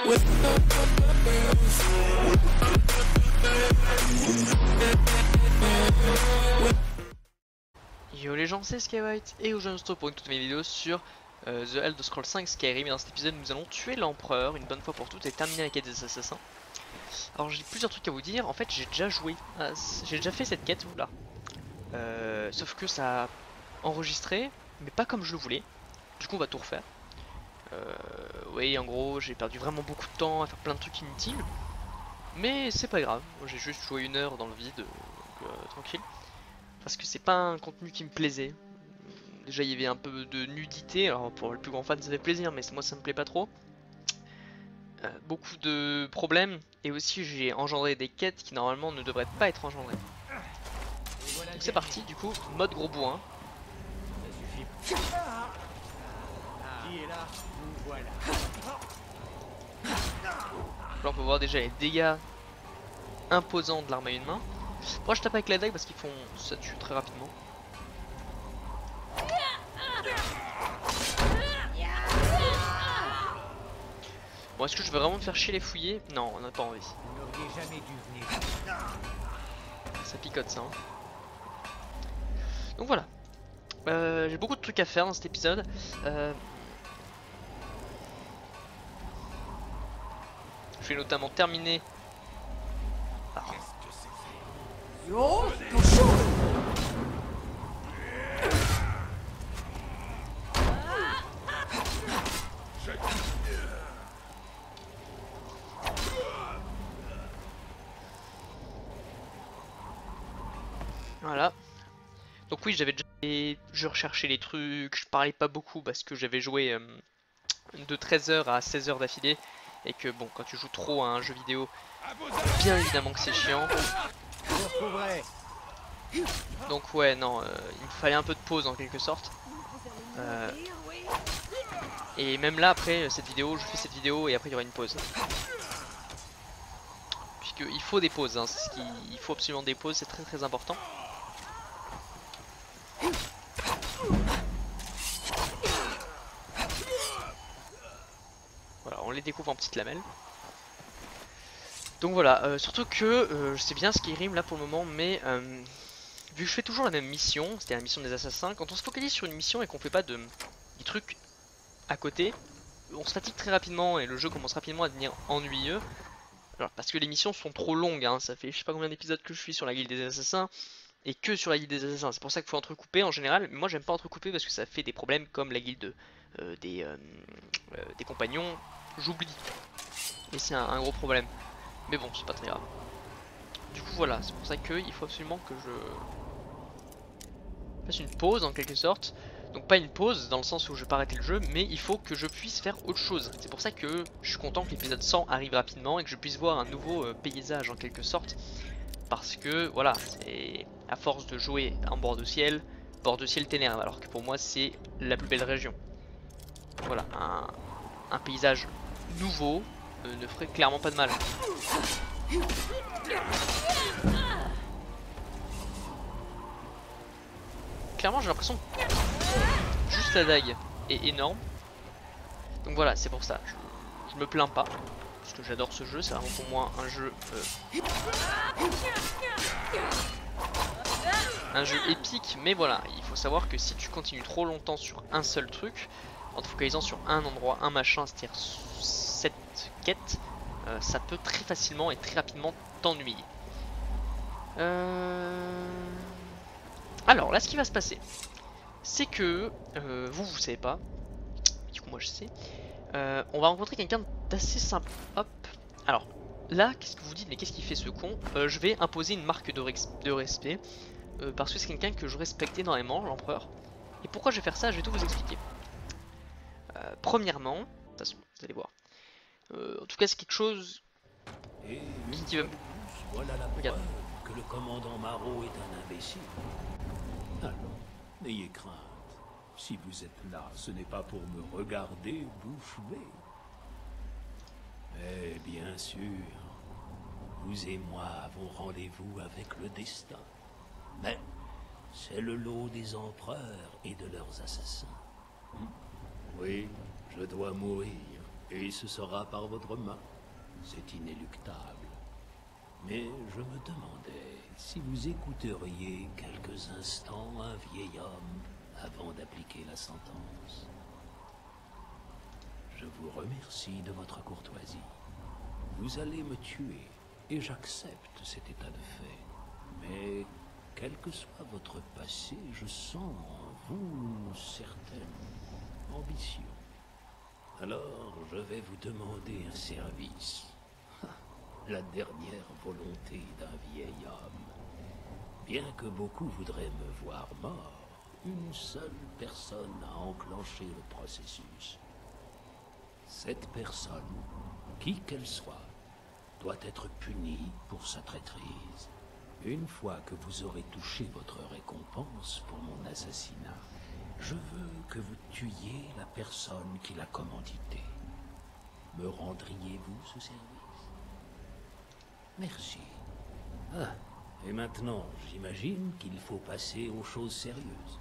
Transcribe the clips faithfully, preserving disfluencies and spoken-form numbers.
Yo les gens, c'est Skywhite et aujourd'hui on se retrouve pour une toute nouvelle vidéo sur euh, The Elder Scrolls cinq Skyrim. Et dans cet épisode nous allons tuer l'empereur une bonne fois pour toutes et terminer la quête des assassins. Alors j'ai plusieurs trucs à vous dire. En fait j'ai déjà joué, à... j'ai déjà fait cette quête là, euh, sauf que ça a enregistré mais pas comme je le voulais. Du coup on va tout refaire. euh, Oui, en gros j'ai perdu vraiment beaucoup de temps à faire plein de trucs inutiles, mais c'est pas grave. J'ai juste joué une heure dans le vide, donc euh, tranquille. Parce que c'est pas un contenu qui me plaisait. Déjà il y avait un peu de nudité, alors pour le plus grand fan ça fait plaisir, mais moi ça me plaît pas trop. Euh, beaucoup de problèmes, et aussi j'ai engendré des quêtes qui normalement ne devraient pas être engendrées. Donc c'est parti, du coup, mode gros bourrin. Là on peut voir déjà les dégâts imposants de l'arme à une main. Moi je tape avec la dague parce qu'ils font ça tue très rapidement. Bon, est-ce que je vais vraiment me faire chier les fouiller? Non, on n'a pas envie. Ça picote ça. Hein. Donc voilà. Euh, J'ai beaucoup de trucs à faire dans cet épisode. Euh... Je vais notamment terminer. Ah. Voilà. Donc oui, j'avais déjà... Je recherchais les trucs, je parlais pas beaucoup parce que j'avais joué euh, de treize heures à seize heures d'affilée. Et que bon, quand tu joues trop à un jeu vidéo, bien évidemment que c'est chiant. Donc ouais, non, euh, il me fallait un peu de pause en quelque sorte. Euh, et même là, après cette vidéo, je fais cette vidéo et après il y aura une pause. Puisqu'il faut des pauses, hein, ce qui... il faut absolument des pauses, c'est très très important. Voilà, on les découvre en petites lamelles. Donc voilà, euh, surtout que euh, je sais bien Skyrim là pour le moment, mais euh, vu que je fais toujours la même mission, c'était la mission des assassins, quand on se focalise sur une mission et qu'on fait pas de des trucs à côté, on se fatigue très rapidement et le jeu commence rapidement à devenir ennuyeux. Alors, parce que les missions sont trop longues, hein, ça fait je sais pas combien d'épisodes que je suis sur la guilde des assassins, et que sur la guilde des assassins, c'est pour ça qu'il faut entrecouper en général, mais moi j'aime pas entrecouper parce que ça fait des problèmes comme la guilde euh, des, euh, euh, des compagnons, j'oublie, et c'est un, un gros problème. Mais bon, c'est pas très grave. Du coup voilà, c'est pour ça qu'il faut absolument que je fasse une pause en quelque sorte. Donc pas une pause dans le sens où je vais pas arrêter le jeu, mais il faut que je puisse faire autre chose. C'est pour ça que je suis content que l'épisode cent arrive rapidement et que je puisse voir un nouveau euh, paysage en quelque sorte. Parce que voilà, c'est à force de jouer en bord de ciel, bord de ciel t'énerve, alors que pour moi c'est la plus belle région. Voilà, un, un paysage nouveau euh, ne ferait clairement pas de mal. Clairement j'ai l'impression que juste la dague est énorme. Donc voilà, c'est pour ça, je, je me plains pas. Parce que j'adore ce jeu, c'est vraiment pour moi un jeu euh, un jeu épique, mais voilà, il faut savoir que si tu continues trop longtemps sur un seul truc, en te focalisant sur un endroit, un machin, c'est-à-dire cette quête, euh, ça peut très facilement et très rapidement t'ennuyer. Euh... Alors là, ce qui va se passer, c'est que euh, vous, vous savez pas, du coup moi je sais, euh, on va rencontrer quelqu'un d'assez simple. Hop. Alors là, qu'est-ce que vous dites, mais qu'est-ce qu'il fait ce con? euh, Je vais imposer une marque de, de respect. Euh, parce que c'est quelqu'un que je respecte énormément, l'empereur. Et pourquoi je vais faire ça, je vais tout vous expliquer. Euh, premièrement, de toute façon, vous allez voir. Euh, en tout cas, c'est quelque chose qui va... Voilà la Regarde. preuve que le commandant Marot est un imbécile. Alors, n'ayez crainte. Si vous êtes là, ce n'est pas pour me regarder bouffer. Mais bien sûr, vous et moi avons rendez-vous avec le destin. Mais c'est le lot des empereurs et de leurs assassins. Oui, je dois mourir. Et ce sera par votre main. C'est inéluctable. Mais je me demandais si vous écouteriez quelques instants un vieil homme avant d'appliquer la sentence. Je vous remercie de votre courtoisie. Vous allez me tuer, et j'accepte cet état de fait. Mais, quel que soit votre passé, je sens en vous une certaine ambition. Alors, je vais vous demander un service. La dernière volonté d'un vieil homme. Bien que beaucoup voudraient me voir mort, une seule personne a enclenché le processus. Cette personne, qui qu'elle soit, doit être punie pour sa traîtrise. Une fois que vous aurez touché votre récompense pour mon assassinat, je veux que vous tuiez la personne qui l'a commandité. Me rendriez-vous ce service? Merci. Ah, et maintenant, j'imagine qu'il faut passer aux choses sérieuses.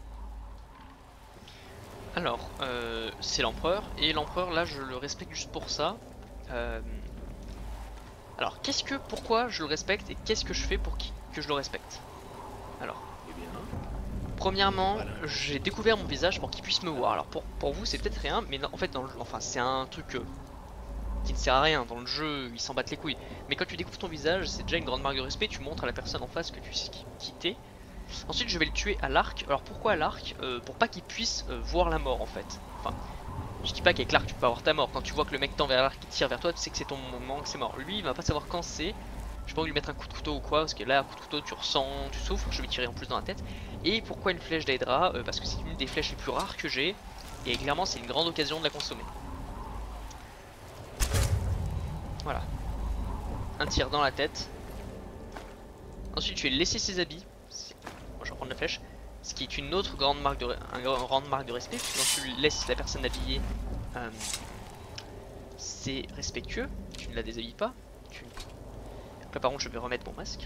Alors, euh, c'est l'empereur, et l'empereur là je le respecte juste pour ça. Euh, alors, qu'est-ce que, pourquoi je le respecte et qu'est-ce que je fais pour qui, que je le respecte? Alors, Eh bien, premièrement, j'ai découvert mon visage pour qu'il puisse me voir. Alors pour, pour vous c'est peut-être rien, mais non, en fait dans le, enfin c'est un truc euh, qui ne sert à rien. Dans le jeu, ils s'en battent les couilles. Mais quand tu découvres ton visage, c'est déjà une grande marque de respect. Tu montres à la personne en face que tu sais qui t'es. Ensuite, je vais le tuer à l'arc. Alors pourquoi à l'arc? euh, Pour pas qu'il puisse euh, voir la mort en fait. Enfin, je dis pas qu'avec l'arc tu peux avoir ta mort. Quand tu vois que le mec tend vers l'arc et tire vers toi, tu sais que c'est ton moment, que c'est mort. Lui, il va pas savoir quand c'est. Je peux pas lui mettre un coup de couteau ou quoi, parce que là, un coup de couteau, tu ressens, tu souffres. Je vais tirer en plus dans la tête. Et pourquoi une flèche d'Hydra? euh, Parce que c'est une des flèches les plus rares que j'ai. Et clairement, c'est une grande occasion de la consommer. Voilà. Un tir dans la tête. Ensuite, je vais laisser ses habits. Moi, je vais prendre la flèche. Ce qui est une autre grande marque de, un grande marque de respect. Puisque quand tu laisses la personne habillée, euh, c'est respectueux. Tu ne la déshabilles pas. Tu... Là, par contre, je vais remettre mon masque.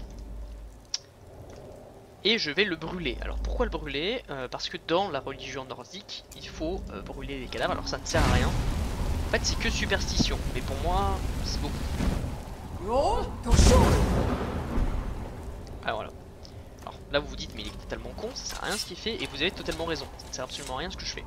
Et je vais le brûler. Alors pourquoi le brûler? euh, Parce que dans la religion nordique, il faut euh, brûler les cadavres. Alors ça ne sert à rien. En fait, c'est que superstition. Mais pour moi, c'est beaucoup. Oh, attention! Ah voilà. Alors là vous vous dites mais il est totalement con, ça sert à rien ce qu'il fait, et vous avez totalement raison, ça ne sert absolument à rien ce que je fais.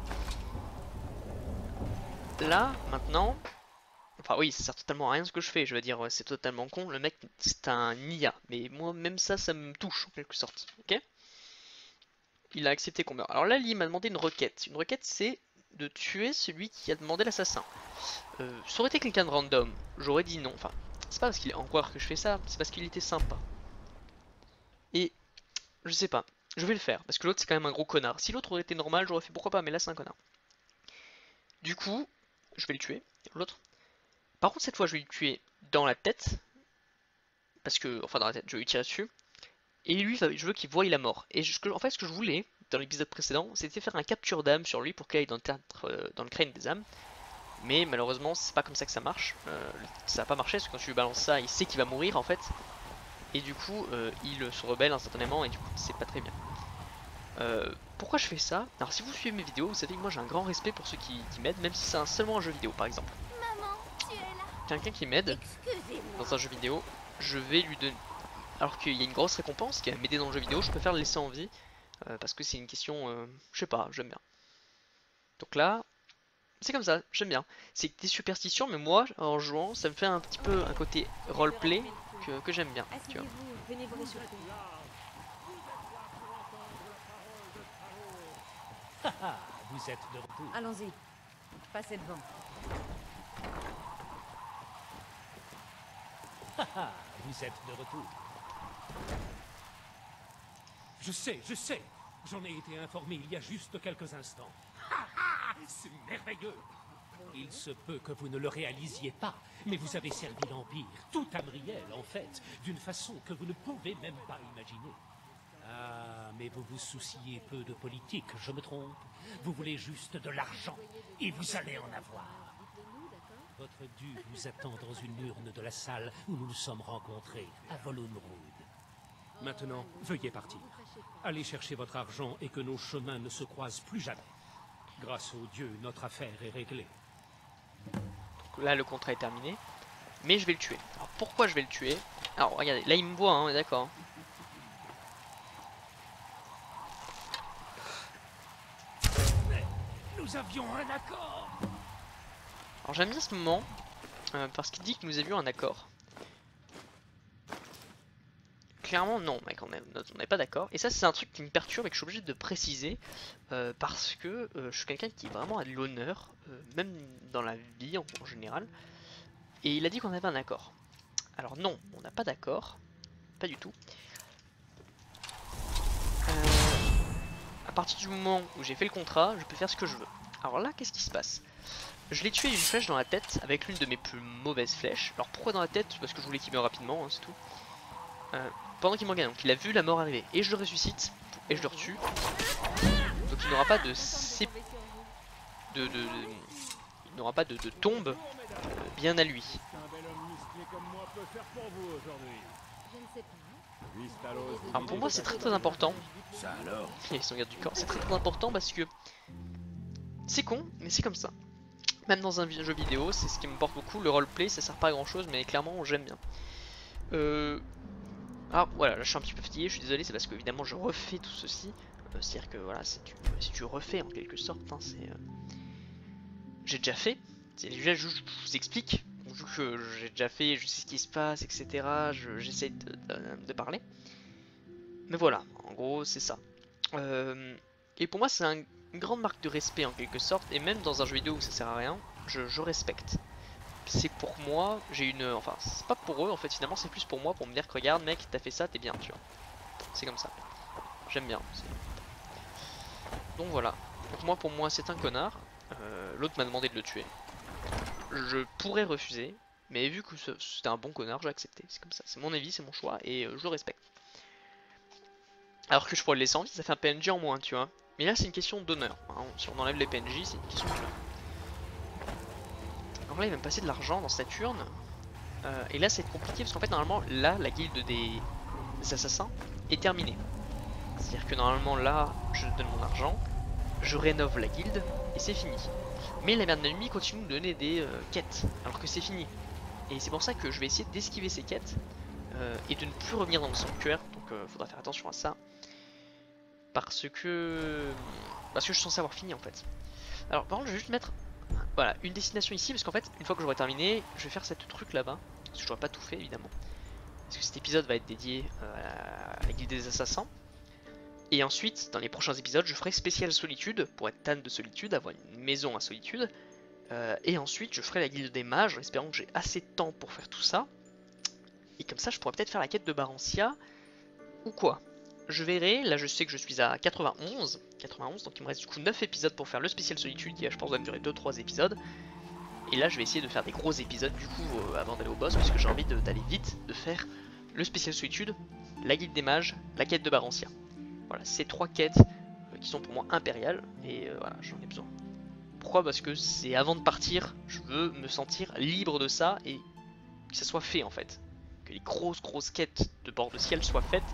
Là, maintenant, enfin oui ça sert totalement à rien ce que je fais, je veux dire c'est totalement con, le mec c'est un I A, mais moi même ça, ça me touche en quelque sorte, ok? Il a accepté qu'on meure. Alors là il m'a demandé une requête, une requête c'est de tuer celui qui a demandé l'assassin. Euh, ça aurait été quelqu'un de random, j'aurais dit non, enfin c'est pas parce qu'il est encore que je fais ça, c'est parce qu'il était sympa. Et je sais pas, je vais le faire, parce que l'autre c'est quand même un gros connard. Si l'autre aurait été normal, j'aurais fait pourquoi pas, mais là c'est un connard. Du coup, je vais le tuer, l'autre. Par contre cette fois je vais le tuer dans la tête, parce que, enfin dans la tête, je vais lui tirer dessus. Et lui, je veux qu'il voie la mort. Et je, en fait ce que je voulais, dans l'épisode précédent, c'était faire un capture d'âme sur lui pour qu'il aille dans le, théâtre, euh, dans le crâne des âmes. Mais malheureusement c'est pas comme ça que ça marche, euh, ça va pas marcher, parce que quand tu lui balances ça, il sait qu'il va mourir en fait. Et du coup, euh, il se rebelle instantanément, et du coup c'est pas très bien. Euh, pourquoi je fais ça? Alors si vous suivez mes vidéos, vous savez que moi j'ai un grand respect pour ceux qui, qui m'aident, même si c'est un, seulement un jeu vidéo par exemple. Quelqu'un qui m'aide dans un jeu vidéo, je vais lui donner... Alors qu'il y a une grosse récompense qui va m'aider dans le jeu vidéo, je préfère le laisser en vie, euh, parce que c'est une question, euh, je sais pas, j'aime bien. Donc là, c'est comme ça, j'aime bien. C'est des superstitions, mais moi, en jouant, ça me fait un petit peu un côté roleplay que, que j'aime bien. Tu vois. Vous êtes de retour. Allons-y, passez devant. Vous êtes de retour. Je sais, je sais. J'en ai été informé il y a juste quelques instants. C'est merveilleux. Il se peut que vous ne le réalisiez pas, mais vous avez servi l'Empire, tout Tamriel en fait, d'une façon que vous ne pouvez même pas imaginer. Ah, mais vous vous souciez peu de politique, je me trompe. Vous voulez juste de l'argent, et vous allez en avoir. Votre dû vous attend dans une urne de la salle où nous nous sommes rencontrés, à Volunruud. Maintenant, veuillez partir. Allez chercher votre argent et que nos chemins ne se croisent plus jamais. Grâce aux dieux, notre affaire est réglée. Donc là le contrat est terminé. Mais je vais le tuer. Alors pourquoi je vais le tuer? Alors regardez, là il me voit, hein, d'accord. Nous avions un accord. Alors j'aime bien ce moment, euh, parce qu'il dit que nous avions un accord. Clairement non mec, on n'est pas d'accord. Et ça c'est un truc qui me perturbe et que je suis obligé de préciser. Euh, parce que euh, je suis quelqu'un qui vraiment a de l'honneur, euh, même dans la vie en, en général. Et il a dit qu'on avait un accord. Alors non, on n'a pas d'accord. Pas du tout. Euh, à partir du moment où j'ai fait le contrat, je peux faire ce que je veux. Alors là, qu'est-ce qui se passe? Je l'ai tué d'une flèche dans la tête avec l'une de mes plus mauvaises flèches. Alors pourquoi dans la tête? Parce que je voulais qu'il meure rapidement, hein, c'est tout. Euh, pendant qu'il m'en gagne, donc il a vu la mort arriver. Et je le ressuscite, et je le retue. Donc il n'aura pas de... Sé... de, de, de... Il n'aura pas de, de tombe euh, bien à lui. Alors pour moi c'est très très important. Ça alors? Ils sont garde du corps, c'est très très important parce que c'est con, mais c'est comme ça. Même dans un jeu vidéo, c'est ce qui me porte beaucoup. Le roleplay, ça sert pas à grand chose, mais clairement j'aime bien. Euh... Alors voilà, là je suis un petit peu fatigué, je suis désolé, c'est parce que évidemment je refais tout ceci. Euh, C'est-à-dire que voilà, si tu, si tu refais en quelque sorte, hein, c'est... Euh... J'ai déjà fait, déjà je, je vous explique. Vu que j'ai déjà fait, je sais ce qui se passe, et cetera. J'essaie de, de, de parler. Mais voilà, en gros c'est ça. Euh, et pour moi c'est un, une grande marque de respect en quelque sorte. Et même dans un jeu vidéo où ça sert à rien, je, je respecte. C'est pour moi, j'ai une... Enfin c'est pas pour eux en fait, finalement c'est plus pour moi, pour me dire que regarde mec, t'as fait ça, t'es bien, tu vois. C'est comme ça. J'aime bien. Donc voilà. Donc moi pour moi c'est un connard. Euh, L'autre m'a demandé de le tuer. Je pourrais refuser, mais vu que c'était un bon connard, j'ai accepté. C'est comme ça, c'est mon avis, c'est mon choix, et euh, je le respecte. Alors que je pourrais le laisser en vie, ça fait un P N J en moins, tu vois. Mais là, c'est une question d'honneur. Hein. Si on enlève les P N J, c'est une question d'honneur. Alors là, il va me passer de l'argent dans cette urne. Euh, et là, c'est compliqué, parce qu'en fait, normalement, là, la guilde des, des assassins est terminée. C'est-à-dire que normalement, là, je donne mon argent, je rénove la guilde, et c'est fini. Mais la merde ennemie continue de me donner des euh, quêtes, alors que c'est fini. Et c'est pour ça que je vais essayer d'esquiver ces quêtes euh, et de ne plus revenir dans le sanctuaire. Donc il euh, faudra faire attention à ça. Parce que... Parce que je suis censé avoir fini en fait. Alors par contre je vais juste mettre voilà, une destination ici. Parce qu'en fait une fois que j'aurai terminé, je vais faire cette truc là-bas. Parce que je n'aurai pas tout fait évidemment. Parce que cet épisode va être dédié euh, à la guilde des assassins. Et ensuite, dans les prochains épisodes, je ferai spécial solitude, pour être Tan de solitude, avoir une maison à solitude. Euh, et ensuite, je ferai la guilde des mages, en espérant que j'ai assez de temps pour faire tout ça. Et comme ça, je pourrais peut-être faire la quête de Barentia, ou quoi. Je verrai, là je sais que je suis à quatre-vingt-onze, quatre-vingt-onze, donc il me reste du coup neuf épisodes pour faire le spécial solitude, qui je pense va me durer deux trois épisodes. Et là je vais essayer de faire des gros épisodes du coup, euh, avant d'aller au boss, parce que j'ai envie d'aller vite, de faire le spécial solitude, la guilde des mages, la quête de Barentia. Voilà, ces trois quêtes euh, qui sont pour moi impériales, et euh, voilà, j'en ai besoin. Pourquoi? Parce que c'est avant de partir, je veux me sentir libre de ça, et que ça soit fait en fait. Que les grosses grosses quêtes de bord de ciel soient faites.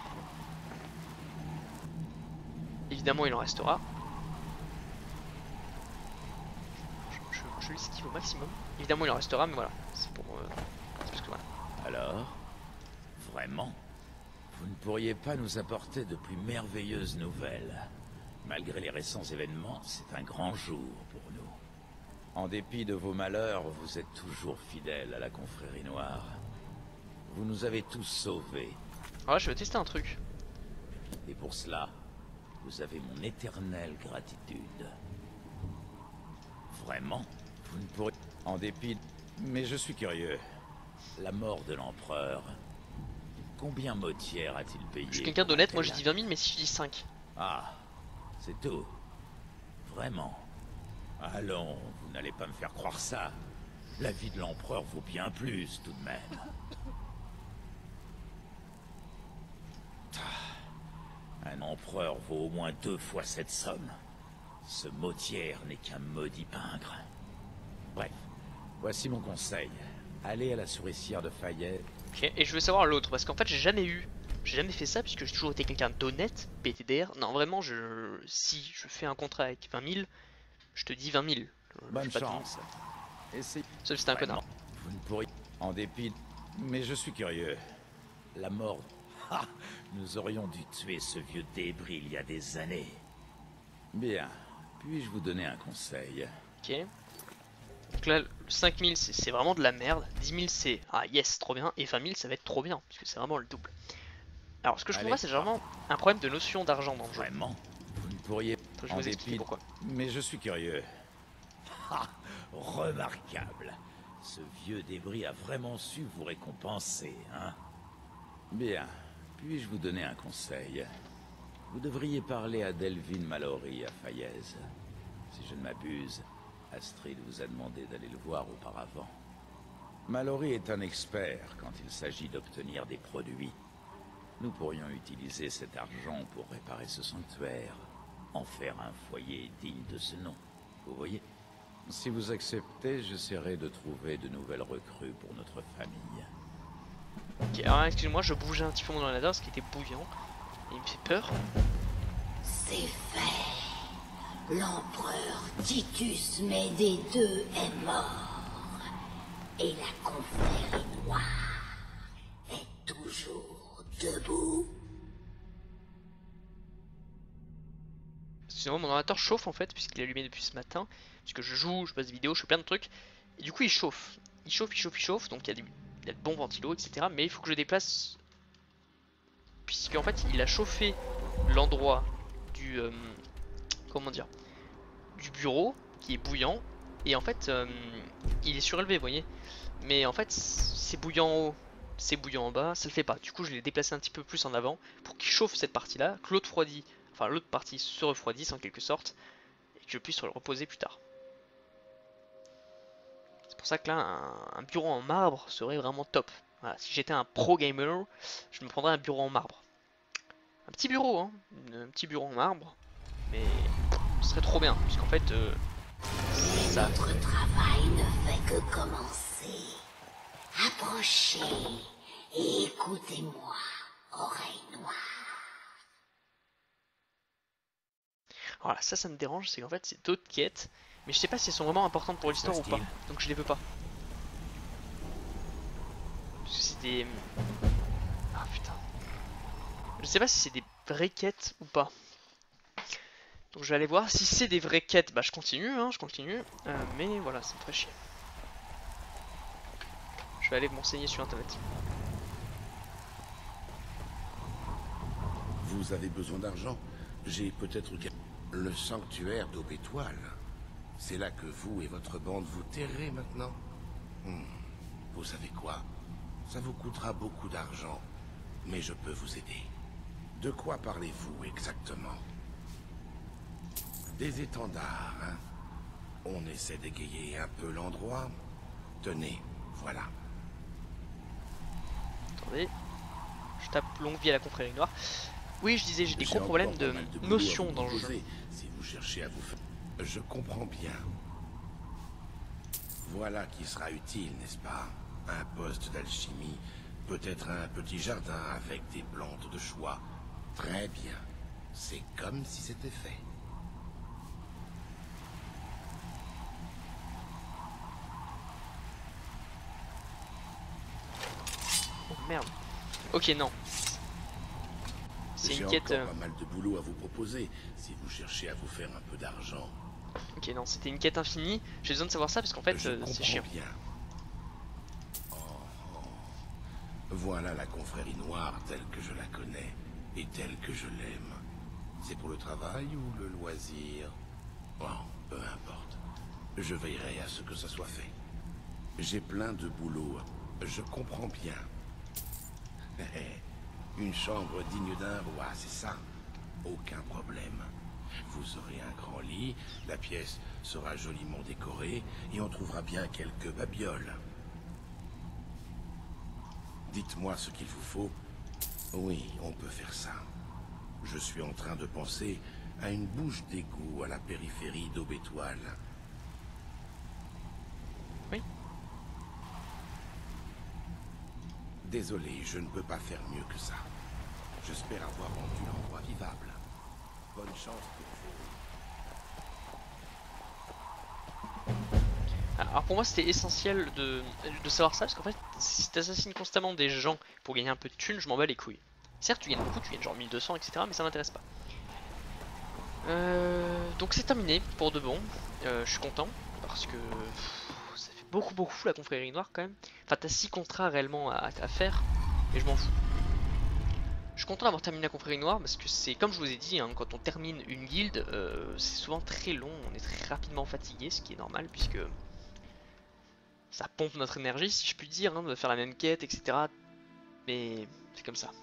Évidemment il en restera. Je, je, je l'esquive au maximum. Évidemment il en restera, mais voilà, c'est pour... Euh, c'est parce que voilà. Alors, vraiment, vous ne pourriez pas nous apporter de plus merveilleuses nouvelles? Malgré les récents événements, c'est un grand jour pour nous. En dépit de vos malheurs, vous êtes toujours fidèles à la confrérie noire. Vous nous avez tous sauvés. Ouais, je vais tester un truc. Et pour cela, vous avez mon éternelle gratitude. Vraiment, vous ne pourriez... En dépit... De... Mais je suis curieux. La mort de l'empereur... Combien Mautière a-t-il payé? Je suis quelqu'un d'honnête, moi je dis vingt mille, mais si je dis cinq. Ah, c'est tout. Vraiment. Allons, vous n'allez pas me faire croire ça. La vie de l'empereur vaut bien plus, tout de même. Un empereur vaut au moins deux fois cette somme. Ce Mautière n'est qu'un maudit pingre. Bref, voici mon conseil. Allez à la souricière de Fayet. Ok, et je veux savoir l'autre, parce qu'en fait j'ai jamais eu, j'ai jamais fait ça, puisque j'ai toujours été quelqu'un d'honnête, P T D R. Non, vraiment, je, si je fais un contrat avec vingt mille, je te dis vingt mille. Bonne chance. Essayez. Sauf si c'était un Vraiment, connard. vous ne pourriez... En dépit... Mais je suis curieux. La mort... Ah, nous aurions dû tuer ce vieux débris il y a des années. Bien. Puis-je vous donner un conseil? Ok. Donc là, cinq mille c'est vraiment de la merde. dix mille c'est ah yes, trop bien. Et vingt mille ça va être trop bien, puisque c'est vraiment le double. Alors ce que je Allez, comprends c'est vraiment un problème de notion d'argent dans le jeu. Vraiment, vous ne pourriez... Faut que je En vous explique dépit... pourquoi. Mais je suis curieux. Ah, remarquable. Ce vieux débris a vraiment su vous récompenser, hein? Bien. Puis-je vous donner un conseil? Vous devriez parler à Delvin Mallory à Faillaise. Si je ne m'abuse, Astrid vous a demandé d'aller le voir auparavant. Mallory est un expert quand il s'agit d'obtenir des produits. Nous pourrions utiliser cet argent pour réparer ce sanctuaire, en faire un foyer digne de ce nom. Vous voyez? Si vous acceptez, j'essaierai de trouver de nouvelles recrues pour notre famille. Ok, alors excusez-moi, je bougeais un petit peu mon ordinateur parce qu'il était bouillant. Et il me fait peur. C'est fait. L'empereur Titus Médée deux est mort. Et la confrérie noire est toujours debout. Excusez-moi, mon ordinateur chauffe en fait, puisqu'il est allumé depuis ce matin. Puisque je joue, je passe des vidéos, je fais plein de trucs. Et du coup, il chauffe. Il chauffe, il chauffe, il chauffe. Donc il y a, du, il y a de bons ventilos, et cetera. Mais il faut que je déplace. Puisqu'en fait, il a chauffé l'endroit du. Euh, comment dire? Du bureau, qui est bouillant. Et en fait, euh, il est surélevé, vous voyez. Mais en fait, c'est bouillant en haut, c'est bouillant en bas, ça le fait pas. Du coup, je l'ai déplacé un petit peu plus en avant pour qu'il chauffe cette partie-là, que l'autre refroidit, enfin l'autre partie se refroidisse en quelque sorte, et que je puisse le reposer plus tard. C'est pour ça que là, un, un bureau en marbre serait vraiment top. Voilà, si j'étais un pro gamer, je me prendrais un bureau en marbre. Un petit bureau, hein, un petit bureau en marbre, mais ce serait trop bien, puisqu'en fait, euh, ça... Notre travail ne fait que commencer. Approchez et écoutez-moi, oreille noire. Voilà, ça, ça me dérange, c'est qu'en fait, c'est d'autres quêtes, mais je sais pas si elles sont vraiment importantes pour l'histoire ou pas, donc je les veux pas. Parce que c'est des... Ah putain. Je sais pas si c'est des vraies quêtes ou pas. Donc je vais aller voir, si c'est des vraies quêtes, bah je continue, hein, je continue, euh, mais voilà, ça me ferait chier. Je vais aller m'enseigner sur internet. Vous avez besoin d'argent? J'ai peut-être le sanctuaire d'Aube Étoile. C'est là que vous et votre bande vous terrez maintenant. Hmm. Vous savez quoi? Ça vous coûtera beaucoup d'argent, mais je peux vous aider. De quoi parlez-vous exactement? Des étendards, hein? On essaie d'égayer un peu l'endroit. Tenez, voilà. Attendez. Je tape longue vie à la confrérie noire. Oui, je disais, j'ai des gros J'ai problèmes encore de pas mal de boulot à notion vous dans le jeu. proposer, si vous cherchez à vous faire... Je comprends bien. Voilà qui sera utile, n'est-ce pas? Un poste d'alchimie, peut-être un petit jardin avec des plantes de choix. Très bien. C'est comme si c'était fait. Oh merde. Ok, non. C'est J'ai une quête... encore euh, pas mal de boulot à vous proposer, si vous cherchez à vous faire un peu d'argent. Ok, non, c'était une quête infinie. J'ai besoin de savoir ça parce qu'en fait, Je euh, c'est comprends chiant. bien. Oh, oh. Voilà la confrérie noire telle que je la connais et telle que je l'aime. C'est pour le travail ou le loisir? Oh, peu importe. Je veillerai à ce que ça soit fait. J'ai plein de boulot. Je comprends bien. Une chambre digne d'un roi, c'est ça? Aucun problème. Vous aurez un grand lit, la pièce sera joliment décorée et on trouvera bien quelques babioles. Dites-moi ce qu'il vous faut. Oui, on peut faire ça. Je suis en train de penser à une bouche d'égout à la périphérie d'Aube Étoile. Oui. Désolé, je ne peux pas faire mieux que ça. J'espère avoir rendu l'endroit vivable. Bonne chance pour vous. Alors pour moi c'était essentiel de, de savoir ça parce qu'en fait si t'assassines constamment des gens pour gagner un peu de thunes, je m'en bats les couilles. Certes tu gagnes beaucoup, tu gagnes genre mille deux cents et cetera mais ça m'intéresse pas. Euh, donc c'est terminé pour de bon, euh, je suis content parce que pff, ça fait beaucoup beaucoup la confrérie noire quand même. Enfin t'as six contrats réellement à, à faire et je m'en fous. Je suis content d'avoir terminé la confrérie noire parce que c'est comme je vous ai dit, hein, quand on termine une guilde, euh, c'est souvent très long, on est très rapidement fatigué, ce qui est normal puisque ça pompe notre énergie si je puis dire, hein, de faire la même quête, et cetera. Mais c'est comme ça.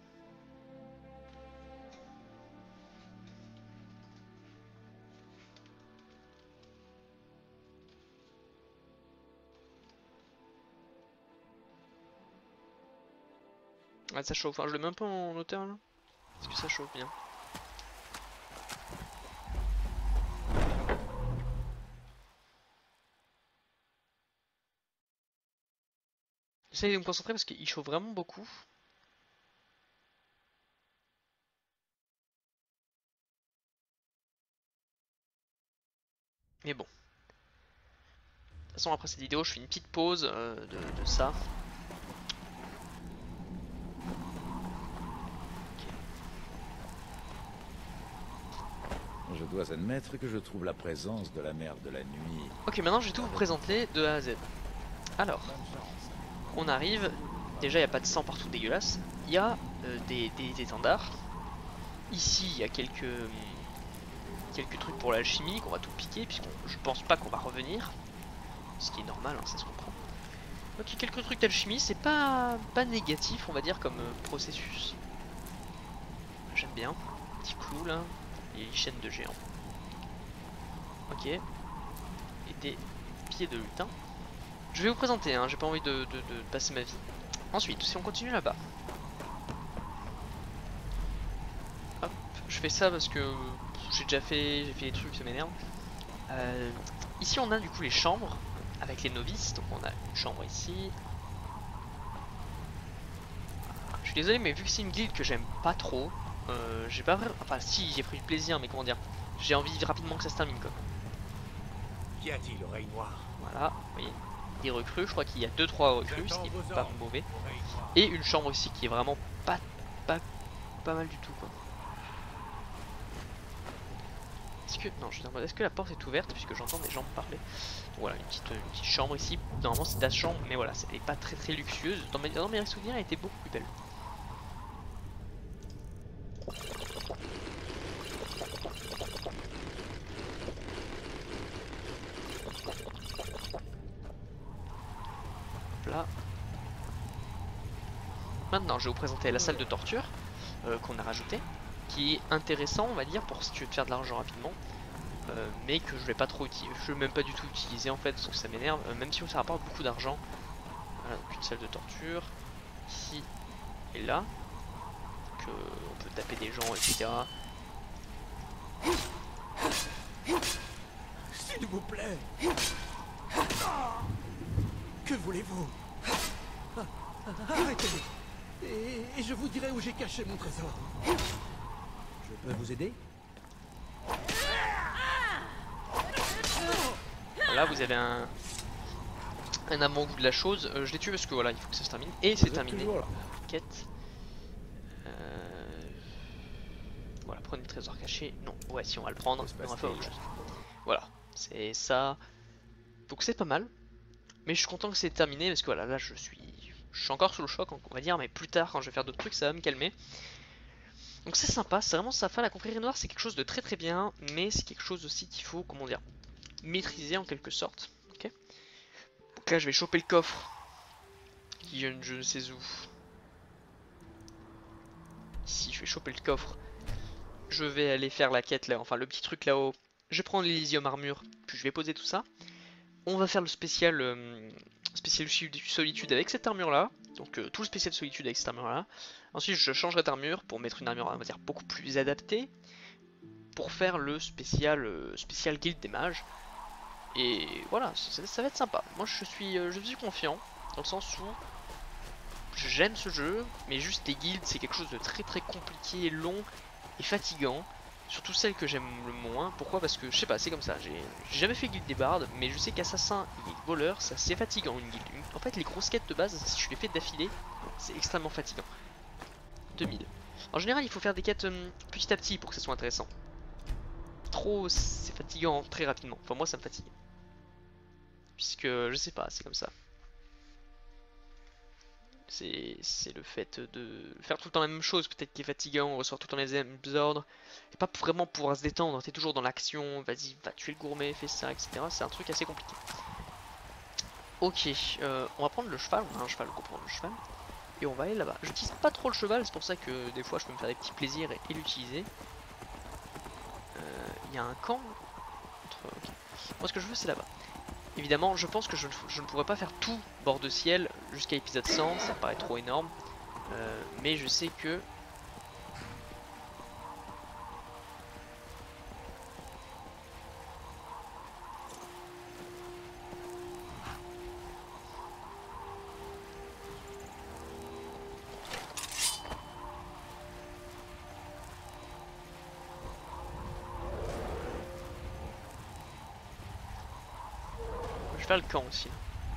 Ouais, ça chauffe, enfin, je le mets un peu en hauteur là. Est-ce que ça chauffe bien? J'essaie de me concentrer parce qu'il chauffe vraiment beaucoup. Mais bon. De toute façon après cette vidéo je fais une petite pause euh, de, de ça. Je dois admettre que je trouve la présence de la mère de la nuit. Ok, maintenant je vais tout vous présenter de A à Z. Alors, on arrive. Déjà il n'y a pas de sang partout dégueulasse. Il y a euh, des, des étendards. Ici il y a quelques, quelques trucs pour l'alchimie qu'on va tout piquer puisque je pense pas qu'on va revenir. Ce qui est normal, hein, ça se comprend. Donc il y a quelques trucs d'alchimie, c'est pas, pas négatif on va dire comme euh, processus. J'aime bien. Petit clou là. Et les chaînes de géants. Ok. Et des pieds de lutin. Je vais vous présenter, hein, j'ai pas envie de, de, de passer ma vie. Ensuite, si on continue là-bas. Hop, je fais ça parce que j'ai déjà fait, j'ai fait des trucs, ça m'énerve. Euh, ici on a du coup les chambres avec les novices, donc on a une chambre ici. Je suis désolé mais vu que c'est une guilde que j'aime pas trop, euh, j'ai pas vraiment... Enfin si, j'ai pris du plaisir mais comment dire, j'ai envie rapidement que ça se termine quoi. Qu'y a-t-il, oreille noire? Voilà, vous voyez, des recrues, je crois qu'il y a deux trois recrues, ce qui est pas mauvais. Et une chambre ici qui est vraiment pas, pas, pas mal du tout quoi. Est-ce que, non, je suis en mode, est-ce que la porte est ouverte puisque j'entends des gens parler. Donc voilà, une petite, une petite chambre ici, normalement c'est ta chambre, mais voilà, c'était pas très très luxueuse. Dans mes, dans mes souvenirs elle était beaucoup plus belle. Là. Maintenant, je vais vous présenter la salle de torture euh, qu'on a rajoutée, qui est intéressant, on va dire, pour si tu veux te faire de l'argent rapidement, euh, mais que je vais pas trop utiliser, je vais même pas du tout utiliser en fait, parce que ça m'énerve, euh, même si ça rapporte beaucoup d'argent. Voilà, donc une salle de torture ici et là, que on peut taper des gens, et cetera. S'il vous plaît. Que voulez-vous? Arrêtez. Et, et je vous dirai où j'ai caché mon trésor. Je peux vous aider? Là vous avez un un avant-goût de la chose. Euh, je l'ai tué parce que voilà, il faut que ça se termine. Et c'est terminé. Quête. Euh... Voilà, prenez le trésor caché. Non, ouais, si on va le prendre, on va faire autre chose. Voilà, c'est ça. Donc c'est pas mal. Mais je suis content que c'est terminé parce que voilà, là je suis je suis encore sous le choc, on va dire, mais plus tard quand je vais faire d'autres trucs, ça va me calmer. Donc c'est sympa, c'est vraiment sympa. La confrérie noire, c'est quelque chose de très très bien, mais c'est quelque chose aussi qu'il faut, comment dire, maîtriser en quelque sorte. Ok. Donc là je vais choper le coffre qui je, je ne sais où. Ici, je vais choper le coffre. Je vais aller faire la quête là, enfin le petit truc là-haut. Je vais prendre l'Elysium armure, puis je vais poser tout ça. On va faire le spécial euh, spécial solitude avec cette armure là. Donc euh, tout le spécial solitude avec cette armure là. Ensuite je changerai d'armure pour mettre une armure on va dire beaucoup plus adaptée. Pour faire le spécial euh, spécial guilde des mages. Et voilà, ça, ça va être sympa. Moi je suis, euh, je suis confiant. Dans le sens où j'aime ce jeu. Mais juste les guildes c'est quelque chose de très très compliqué, long et fatigant. Surtout celle que j'aime le moins. Pourquoi? Parce que je sais pas, c'est comme ça. J'ai jamais fait guilde des bardes, mais je sais qu'assassin et voleur, c'est assez fatigant une guilde. En fait, les grosses quêtes de base, si je les fais d'affilée, c'est extrêmement fatigant. deux mille. En général, il faut faire des quêtes euh, petit à petit pour que ça soit intéressant. Trop, c'est fatigant très rapidement. Enfin, moi, ça me fatigue. Puisque, je sais pas, c'est comme ça. C'est le fait de faire tout le temps la même chose, peut-être qui est fatigant, on ressort tout le temps les mêmes ordres, et pas vraiment pouvoir se détendre, t'es toujours dans l'action, vas-y, va tuer le gourmet, fais ça, et cetera. C'est un truc assez compliqué. Ok, euh, on va prendre le cheval, on a un cheval, on prend le cheval, et on va aller là-bas. J'utilise pas trop le cheval, c'est pour ça que des fois je peux me faire des petits plaisirs et, et l'utiliser. Il euh, y a un camp, entre... okay. Moi ce que je veux c'est là-bas. Évidemment, je pense que je, je ne pourrais pas faire tout bord de ciel jusqu'à épisode cent, ça me paraît trop énorme. Euh, mais je sais que... Je vais faire le camp aussi.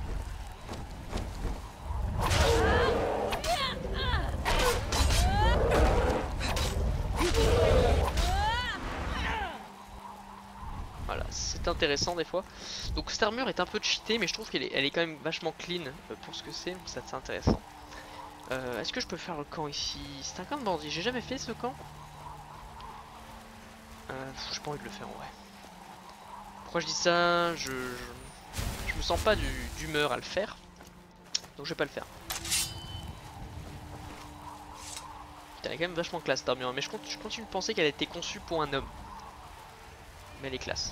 Voilà, c'est intéressant des fois. Donc cette armure est un peu cheatée, mais je trouve qu'elle est, elle est quand même vachement clean pour ce que c'est, donc ça c'est intéressant. Euh, Est-ce que je peux faire le camp ici? C'est un camp de bandits, j'ai jamais fait ce camp. Euh, j'ai pas envie de le faire en vrai. Pourquoi je dis ça? Je... je... Je me sens pas d'humeur à le faire, donc je vais pas le faire. Putain, elle est quand même vachement classe cette armure, mais je, je continue de penser qu'elle a été conçue pour un homme. Mais elle est classe.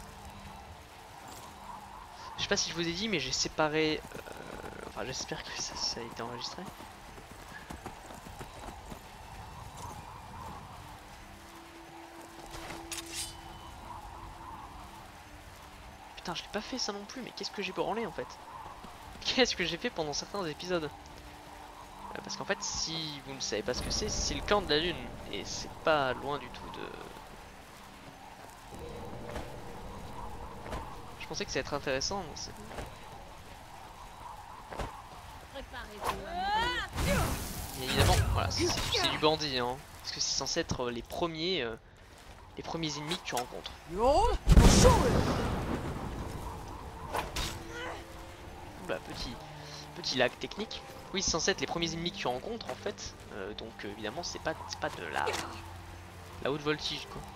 Je sais pas si je vous ai dit, mais j'ai séparé... Euh, enfin, j'espère que ça, ça a été enregistré. Putain, je l'ai pas fait ça non plus, mais qu'est-ce que j'ai branlé en fait? Qu'est-ce que j'ai fait pendant certains épisodes? euh, Parce qu'en fait, si vous ne savez pas ce que c'est, c'est le camp de la lune. Et c'est pas loin du tout de... Je pensais que ça allait être intéressant. Mais évidemment, voilà, c'est du bandit, hein. Parce que c'est censé être les premiers, euh, les premiers ennemis que tu rencontres. Bah, petit, petit lag technique. Oui, c'est censé être les premiers ennemis que tu rencontres en fait. Euh, donc euh, évidemment, c'est pas, c'est pas de la, la haute voltige quoi.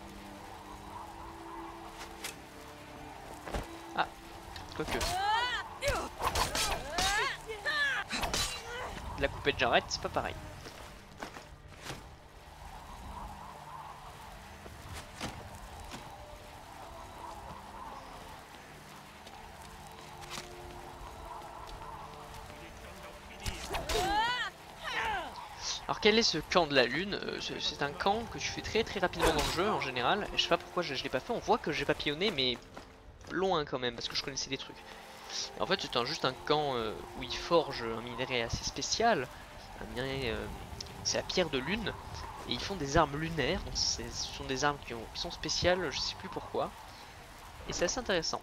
Ah, quoique. De la coupette jarrette, c'est pas pareil. Alors quel est ce camp de la lune? euh, C'est un camp que tu fais très très rapidement dans le jeu en général. Et je sais pas pourquoi je, je l'ai pas fait. On voit que j'ai papillonné mais loin quand même parce que je connaissais des trucs. Et en fait c'est un, juste un camp euh, où ils forgent un minerai assez spécial. Un minerai, euh, c'est la pierre de lune. Et ils font des armes lunaires. Donc ce sont des armes qui, ont, qui sont spéciales, je sais plus pourquoi. Et c'est assez intéressant.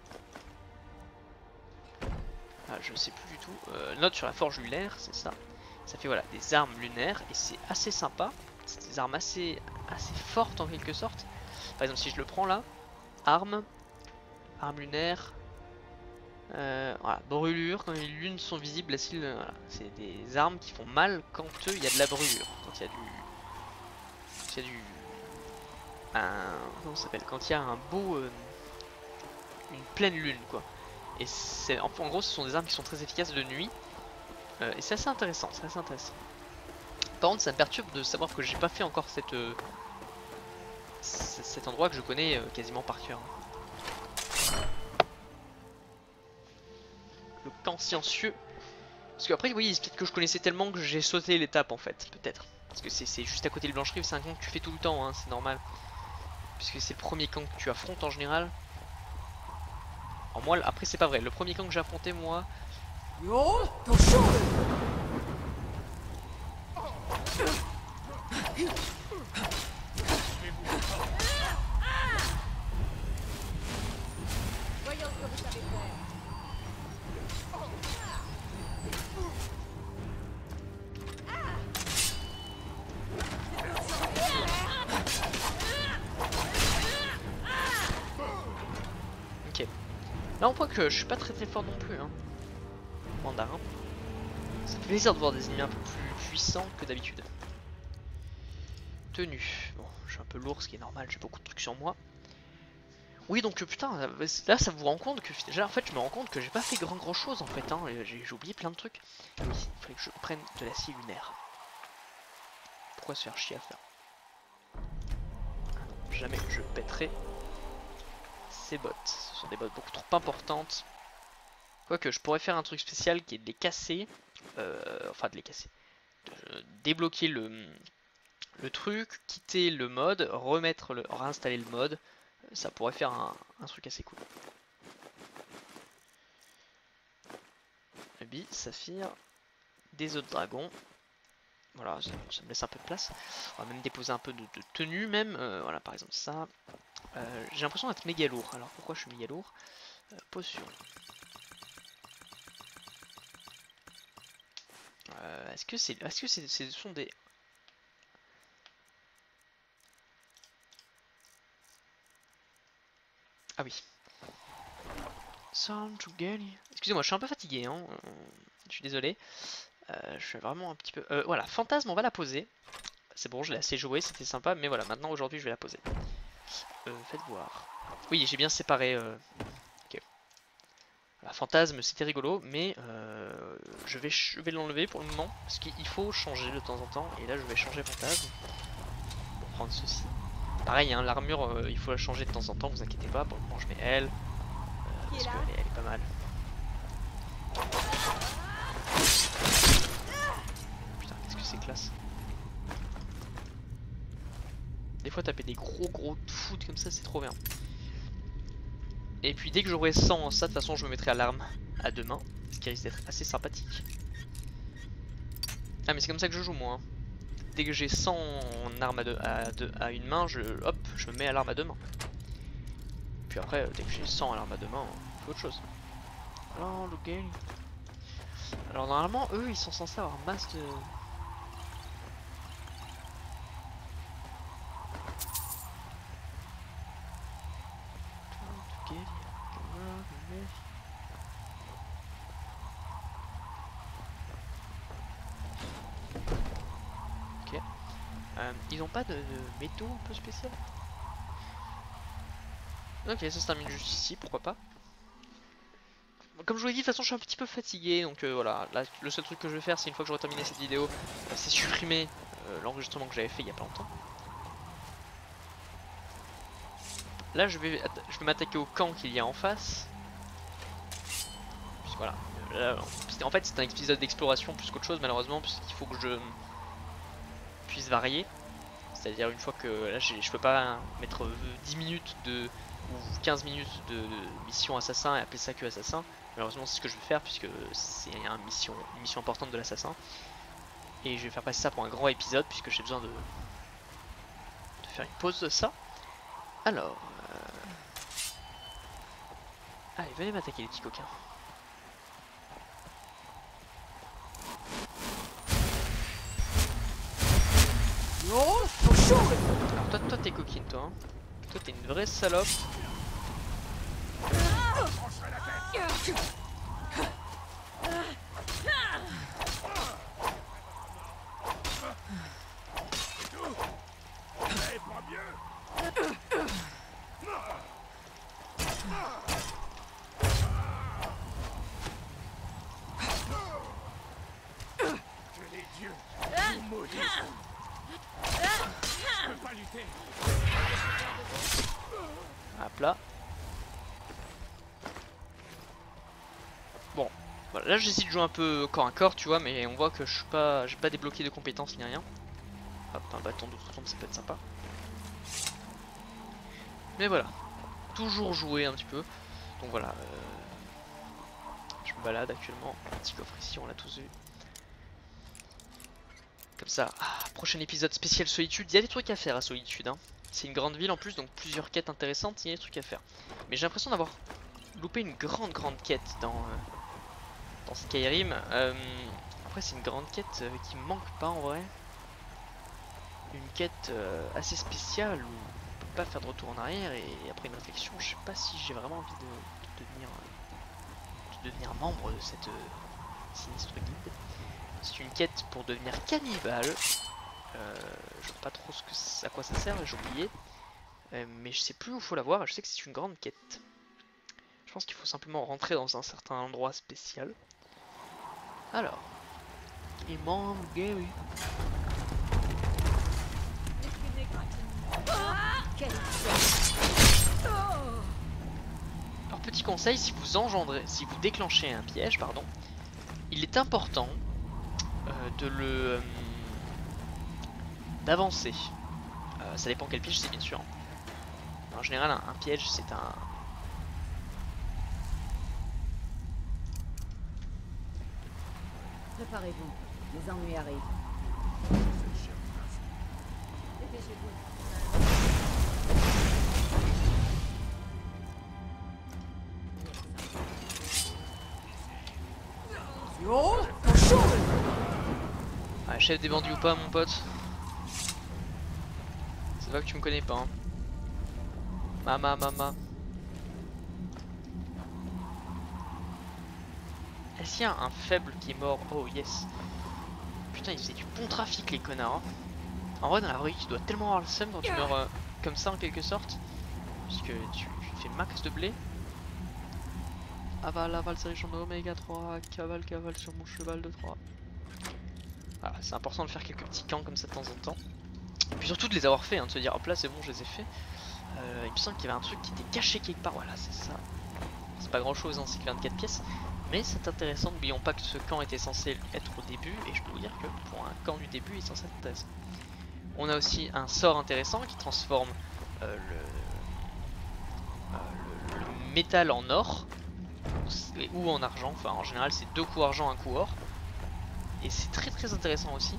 Ah, je sais plus du tout. Euh, note sur la forge lunaire, c'est ça. Ça fait voilà des armes lunaires et c'est assez sympa. C'est des armes assez, assez fortes en quelque sorte. Par exemple si je le prends là, armes, armes lunaires, euh, voilà, brûlure, quand les lunes sont visibles, la cible, voilà. C'est des armes qui font mal quand euh, il y a de la brûlure, quand il y a du... Quand il y a du... Un... Comment ça s'appelle? Quand il y a un beau... Euh, une pleine lune quoi. Et c'est en, en gros ce sont des armes qui sont très efficaces de nuit. Euh, et c'est assez intéressant, c'est assez intéressant. Par contre ça me perturbe de savoir que j'ai pas fait encore cette, euh, cet endroit que je connais euh, quasiment par cœur. Le camp silencieux. Parce qu'après oui, peut-être que je connaissais tellement que j'ai sauté l'étape en fait, peut-être. Parce que c'est juste à côté de Blanche-Rive, c'est un camp que tu fais tout le temps, hein, c'est normal. Puisque c'est le premier camp que tu affrontes en général. Alors moi, après c'est pas vrai, le premier camp que j'ai affronté moi... Voyons ce que vous savez faire. Ok. Là on voit que je suis pas très très fort non plus hein. Mandarin. Ça fait plaisir de voir des ennemis un peu plus puissants que d'habitude. Tenue. Bon, je suis un peu lourd, ce qui est normal, j'ai beaucoup de trucs sur moi. Oui, donc putain, là ça vous rend compte que déjà en fait je me rends compte que j'ai pas fait grand grand chose en fait, hein. J'ai oublié plein de trucs. Oui, il fallait que je prenne de l'acier lunaire. Pourquoi se faire chier à faire? Ah non, jamais je pèterai ces bottes. Ce sont des bottes beaucoup trop importantes. Quoique je pourrais faire un truc spécial qui est de les casser. Euh, enfin de les casser. De débloquer le, le truc, quitter le mode, remettre le, réinstaller le mode. Ça pourrait faire un, un truc assez cool. Rubis, saphir, des œufs de dragon. Voilà, ça, ça me laisse un peu de place. On va même déposer un peu de, de tenue même. Euh, voilà, par exemple ça. Euh, J'ai l'impression d'être méga lourd. Alors pourquoi je suis méga lourd? euh, Potion. Euh, est-ce que c'est, est-ce que c'est, ce sont des... Ah oui. Excusez-moi, je suis un peu fatigué, hein. Je suis désolé. Euh, je suis vraiment un petit peu... Euh, voilà, fantasme, on va la poser. C'est bon, je l'ai assez joué, c'était sympa, mais voilà, maintenant aujourd'hui je vais la poser. Euh, faites voir. Oui, j'ai bien séparé... Euh... Ok. Voilà, fantasme, c'était rigolo, mais euh, je vais, je vais l'enlever pour le moment, parce qu'il faut changer de temps en temps, et là je vais changer fantasme. Pour prendre ceci. Pareil, hein, l'armure, euh, il faut la changer de temps en temps, vous inquiétez pas, pour le moment je mets elle. Euh, parce qu'elle est, elle est pas mal. Putain, qu'est-ce que c'est classe. Des fois taper des gros gros foot comme ça c'est trop bien. Et puis dès que j'aurai cent en ça, de toute façon je me mettrai à l'arme à deux mains, ce qui risque d'être assez sympathique. Ah mais c'est comme ça que je joue moi. Hein. Dès que j'ai cent en arme à, deux, à, deux, à une main, je, hop, je me mets à l'arme à deux mains. Puis après, dès que j'ai cent à l'arme à deux mains, on fait autre chose. Alors le game. Alors normalement eux ils sont censés avoir masse de... Ok. Euh, ils ont pas de, de métaux un peu spécial? Ok, ça se termine juste ici, pourquoi pas. Comme je vous l'ai dit, de toute façon je suis un petit peu fatigué, donc euh, voilà, là, le seul truc que je vais faire c'est une fois que j'aurai terminé cette vidéo, euh, c'est supprimer euh, l'enregistrement que j'avais fait il y a pas longtemps. Là je vais, je vais m'attaquer au camp qu'il y a en face. Puis voilà, là, en fait c'est un épisode d'exploration plus qu'autre chose malheureusement, puisqu'il faut que je puisse varier. C'est-à-dire une fois que là je peux pas mettre dix minutes de ou quinze minutes de, de mission assassin et appeler ça que assassin. Malheureusement c'est ce que je vais faire puisque c'est une mission, une mission importante de l'assassin. Et je vais faire passer ça pour un grand épisode puisque j'ai besoin de, de faire une pause de ça. Alors... Euh... Allez, venez m'attaquer les petits coquins. Alors toi, toi t'es coquine toi. Hein. Toi t'es une vraie salope. Hop là. Bon, voilà, là j'essaie de jouer un peu corps à corps, tu vois, mais on voit que je suis pas, j'ai pas débloqué de compétences ni rien. Hop, un bâton d'outre-tombe, ça peut être sympa. Mais voilà, toujours jouer un petit peu. Donc voilà, euh, je me balade actuellement. Un petit coffre ici, on l'a tous vu. Comme ça, ah, prochain épisode spécial Solitude. Il y a des trucs à faire à Solitude, hein. C'est une grande ville en plus, donc plusieurs quêtes intéressantes, il y a des trucs à faire. Mais j'ai l'impression d'avoir loupé une grande grande quête dans, euh, dans Skyrim. Euh, après c'est une grande quête euh, qui me manque pas en vrai. Une quête euh, assez spéciale où on peut pas faire de retour en arrière, et après une réflexion, je sais pas si j'ai vraiment envie de, de devenir euh, de devenir membre de cette euh, sinistre guilde. C'est une quête pour devenir cannibale. Euh, je vois pas trop ce que, à quoi ça sert, j'ai oublié. Euh, mais je sais plus où il faut la voir, je sais que c'est une grande quête. Je pense qu'il faut simplement rentrer dans un certain endroit spécial. Alors, Imam Gary. Alors petit conseil, si vous engendrez, si vous déclenchez un piège, pardon, il est important euh, de le euh, d'avancer. Euh, ça dépend quel piège c'est bien sûr. En général, un, un piège c'est un Préparez-vous, les ennuis arrivent. Ah, chef des bandits ou pas, mon pote? C'est vrai que tu me connais pas. Hein. Mama, mama. Est-ce qu'il y a un faible qui est mort? Oh yes. Putain, ils faisaient du bon trafic, les connards. Hein. En vrai, dans la rue, tu dois tellement avoir le seum quand tu meurs euh, comme ça en quelque sorte. Puisque tu, tu fais max de blé. Aval, aval, c'est riche en oméga trois. Cavale, cavale sur mon cheval de trois. Voilà, c'est important de faire quelques petits camps comme ça de temps en temps. Et puis surtout de les avoir fait, hein, de se dire hop là c'est bon, je les ai fait. Euh, il me semble qu'il y avait un truc qui était caché quelque part, voilà c'est ça. C'est pas grand chose, hein, c'est que vingt-quatre pièces. Mais c'est intéressant, n'oublions pas que ce camp était censé être au début. Et je peux vous dire que pour un camp du début il est censé être intéressant. On a aussi un sort intéressant qui transforme euh, le, euh, le, le métal en or. Ou en argent, enfin en général c'est deux coups argent, un coup or. Et c'est très très intéressant aussi.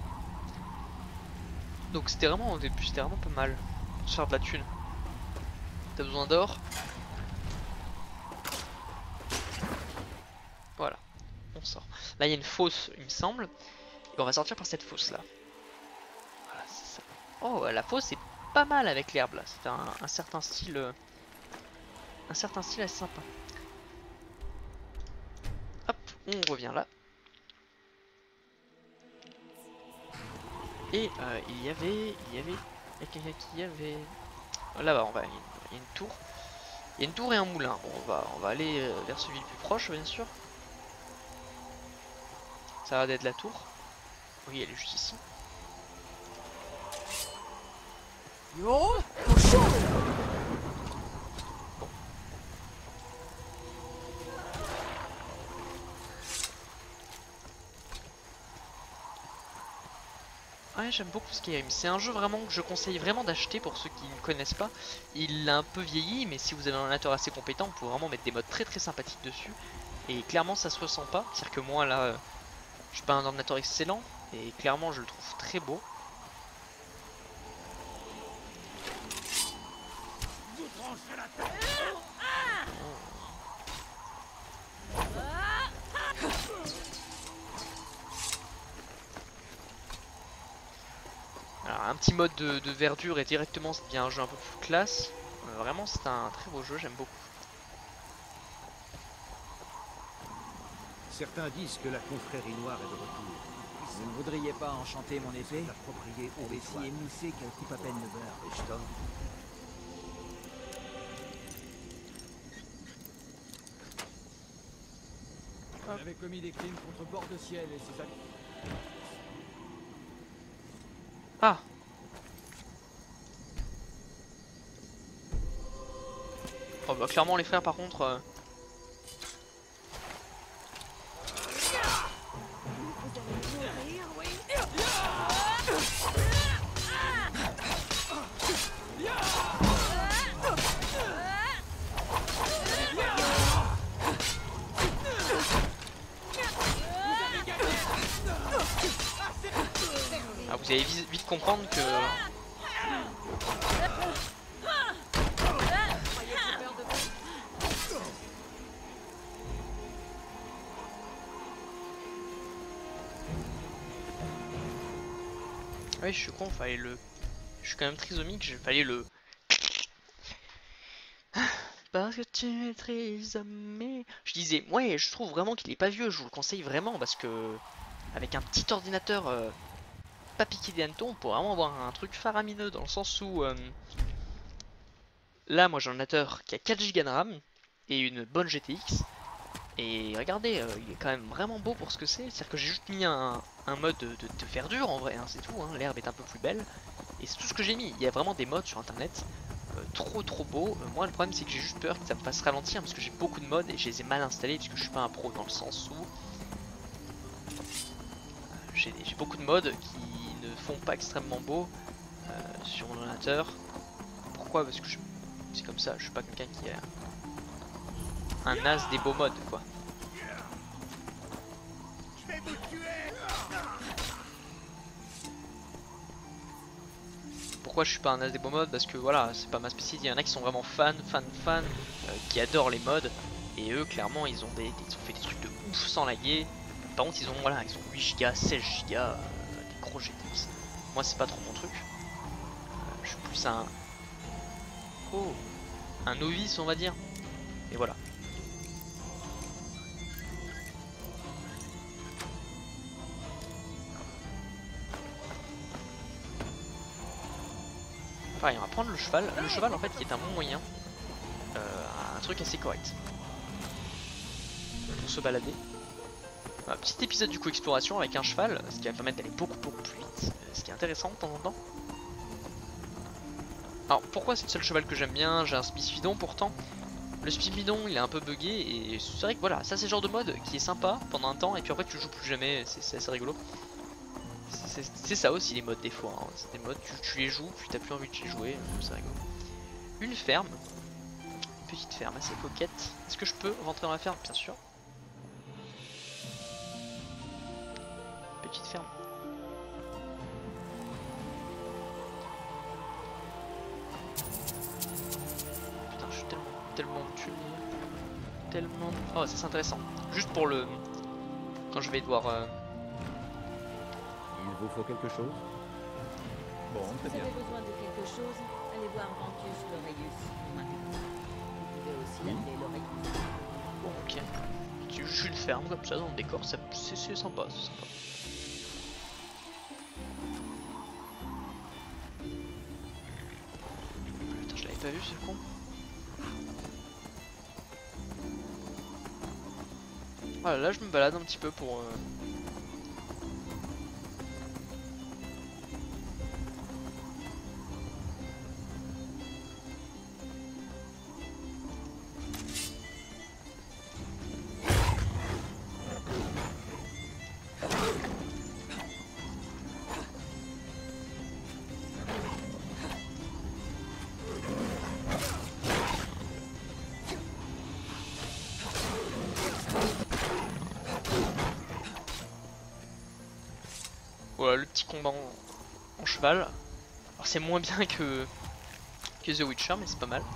Donc c'était vraiment au début, c'était vraiment pas mal pour se faire de la thune. T'as besoin d'or. Voilà, on sort. Là il y a une fosse il me semble. Et on va sortir par cette fosse là. Voilà, c'est ça. Oh la fosse est pas mal avec l'herbe là. C'est un, un certain style. Euh, un certain style assez sympa. Hop, on revient là. Et euh, il y avait, il y avait, il y a quelqu'un qui y avait. Là-bas, on va, il y a une tour. Il y a une tour et un moulin. Bon, on va, on va aller euh, vers celui le plus proche, bien sûr. Ça va d'être la tour. Oui, elle est juste ici. Bon. Ouais, j'aime beaucoup Skyrim. C'est un jeu vraiment que je conseille vraiment d'acheter pour ceux qui ne connaissent pas. Il a un peu vieilli, mais si vous avez un ordinateur assez compétent, vous pouvez vraiment mettre des modes très très sympathiques dessus. Et clairement, ça se ressent pas. C'est-à-dire que moi, là, euh, je suis pas un ordinateur excellent, et clairement, je le trouve très beau. Alors, un petit mode de, de verdure et directement ça devient un jeu un peu plus classe. Euh, vraiment c'est un très beau jeu, j'aime beaucoup. Certains disent que la confrérie noire est de retour. Vous ne voudriez pas enchanter mon épée? L'approprier Elle est si émoussée qu'elle coupe à peine le beurre. Et je t'en... Vous avez commis des crimes contre Bord-de-Ciel et ses amis. Ah! Oh bah clairement les frères par contre... Euh... Ah, vous allez vite comprendre que Ouais, je suis con, fallait le... Je suis quand même trisomique, il fallait le... Parce que tu es trisomique. Je disais, ouais, je trouve vraiment qu'il est pas vieux, je vous le conseille vraiment, parce que... Avec un petit ordinateur euh, pas piqué des hannetons, on pourrait vraiment avoir un truc faramineux, dans le sens où... Euh, là, moi j'ai un ordinateur qui a quatre giga de RAM, et une bonne G T X. Et regardez, euh, il est quand même vraiment beau pour ce que c'est. C'est-à-dire que j'ai juste mis un, un mode de, de, de verdure en vrai, hein, c'est tout. Hein. L'herbe est un peu plus belle. Et c'est tout ce que j'ai mis. Il y a vraiment des modes sur internet. Euh, trop trop beau. Euh, moi le problème c'est que j'ai juste peur que ça me fasse ralentir parce que j'ai beaucoup de modes et je les ai mal installés parce que je suis pas un pro dans le sens où euh, j'ai beaucoup de modes qui ne font pas extrêmement beau euh, sur mon ordinateur. Pourquoi? Parce que c'est comme ça, je suis pas quelqu'un qui a un as des beaux modes quoi. Pourquoi je suis pas un as des beaux modes? Parce que voilà, c'est pas ma spécialité. Il y en a qui sont vraiment fans, fans, fans, euh, qui adorent les modes. Et eux, clairement, ils ont, des, ils ont fait des trucs de ouf sans laguer. Par contre, ils ont, voilà, ils ont huit gigas, seize gigas, euh, des gros G T X. Moi, c'est pas trop mon truc. Euh, je suis plus un... Oh, un novice, on va dire. Et voilà. Pareil, on va prendre le cheval. Le cheval, en fait, qui est un bon moyen. Euh, un truc assez correct. Pour se balader. Un petit épisode du coup exploration avec un cheval, ce qui va permettre d'aller beaucoup beaucoup plus vite. Ce qui est intéressant de temps en temps. Alors, pourquoi c'est le seul cheval que j'aime bien? J'ai un Spiffidon pourtant. Le Spiffidon, il est un peu buggé. Et c'est vrai que voilà, ça c'est le genre de mode qui est sympa pendant un temps. Et puis après, tu joues plus jamais. C'est assez rigolo. C'est ça aussi les modes des fois, hein. C'est des modes, tu, tu les joues, puis t'as plus envie de les jouer, c'est rigolo. Une ferme, une petite ferme assez coquette. Est-ce que je peux rentrer dans la ferme? Bien sûr. Petite ferme. Putain, je suis tellement, tellement tué. Tellement... Oh, ça c'est intéressant. Juste pour le... Quand je vais devoir... Euh... Il vous faut quelque chose? Bon, très Si bien. vous avez besoin de quelque chose, allez voir Ventus l'Oreillus. Vous pouvez aussi l'appeler l'Oreillus. Bon, ok. C'est juste une ferme comme ça dans le décor, c'est sympa, c'est sympa. Putain, je l'avais pas vu, c'est con. Voilà, là je me balade un petit peu pour... Euh... Voilà le petit combat en, en cheval. Alors c'est moins bien que, que The Witcher mais c'est pas mal.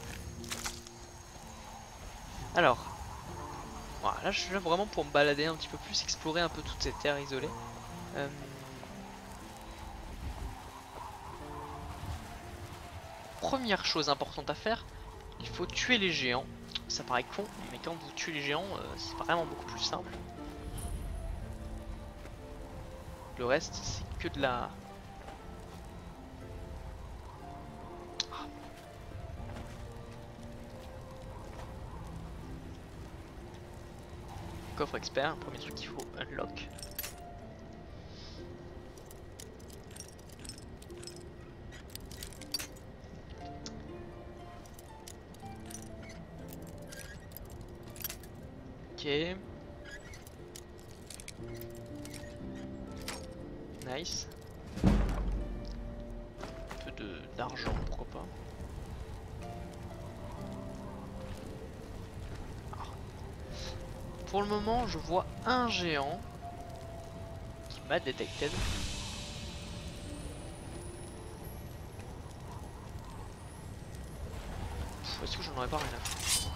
Alors, voilà, là je suis là vraiment pour me balader un petit peu plus, explorer un peu toute cette terre isolée. Euh... Première chose importante à faire, il faut tuer les géants. Ça paraît con, mais quand vous tuez les géants, euh, c'est vraiment beaucoup plus simple. Le reste, c'est que de la... Ah. Coffre expert, premier truc qu'il faut unlock. Ok. Nice. Un peu d'argent, pourquoi pas. Ah. Pour le moment, je vois un géant qui m'a detected. Est-ce que j'en aurais pas rien à faire?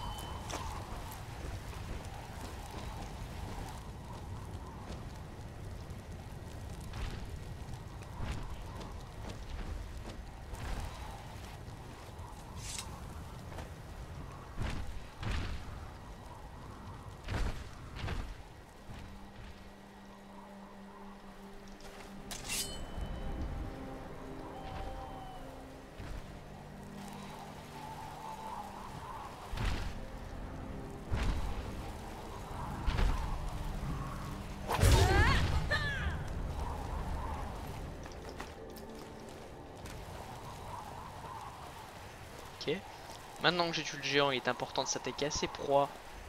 Maintenant que j'ai tué le géant, il est important de s'attaquer à ses proies.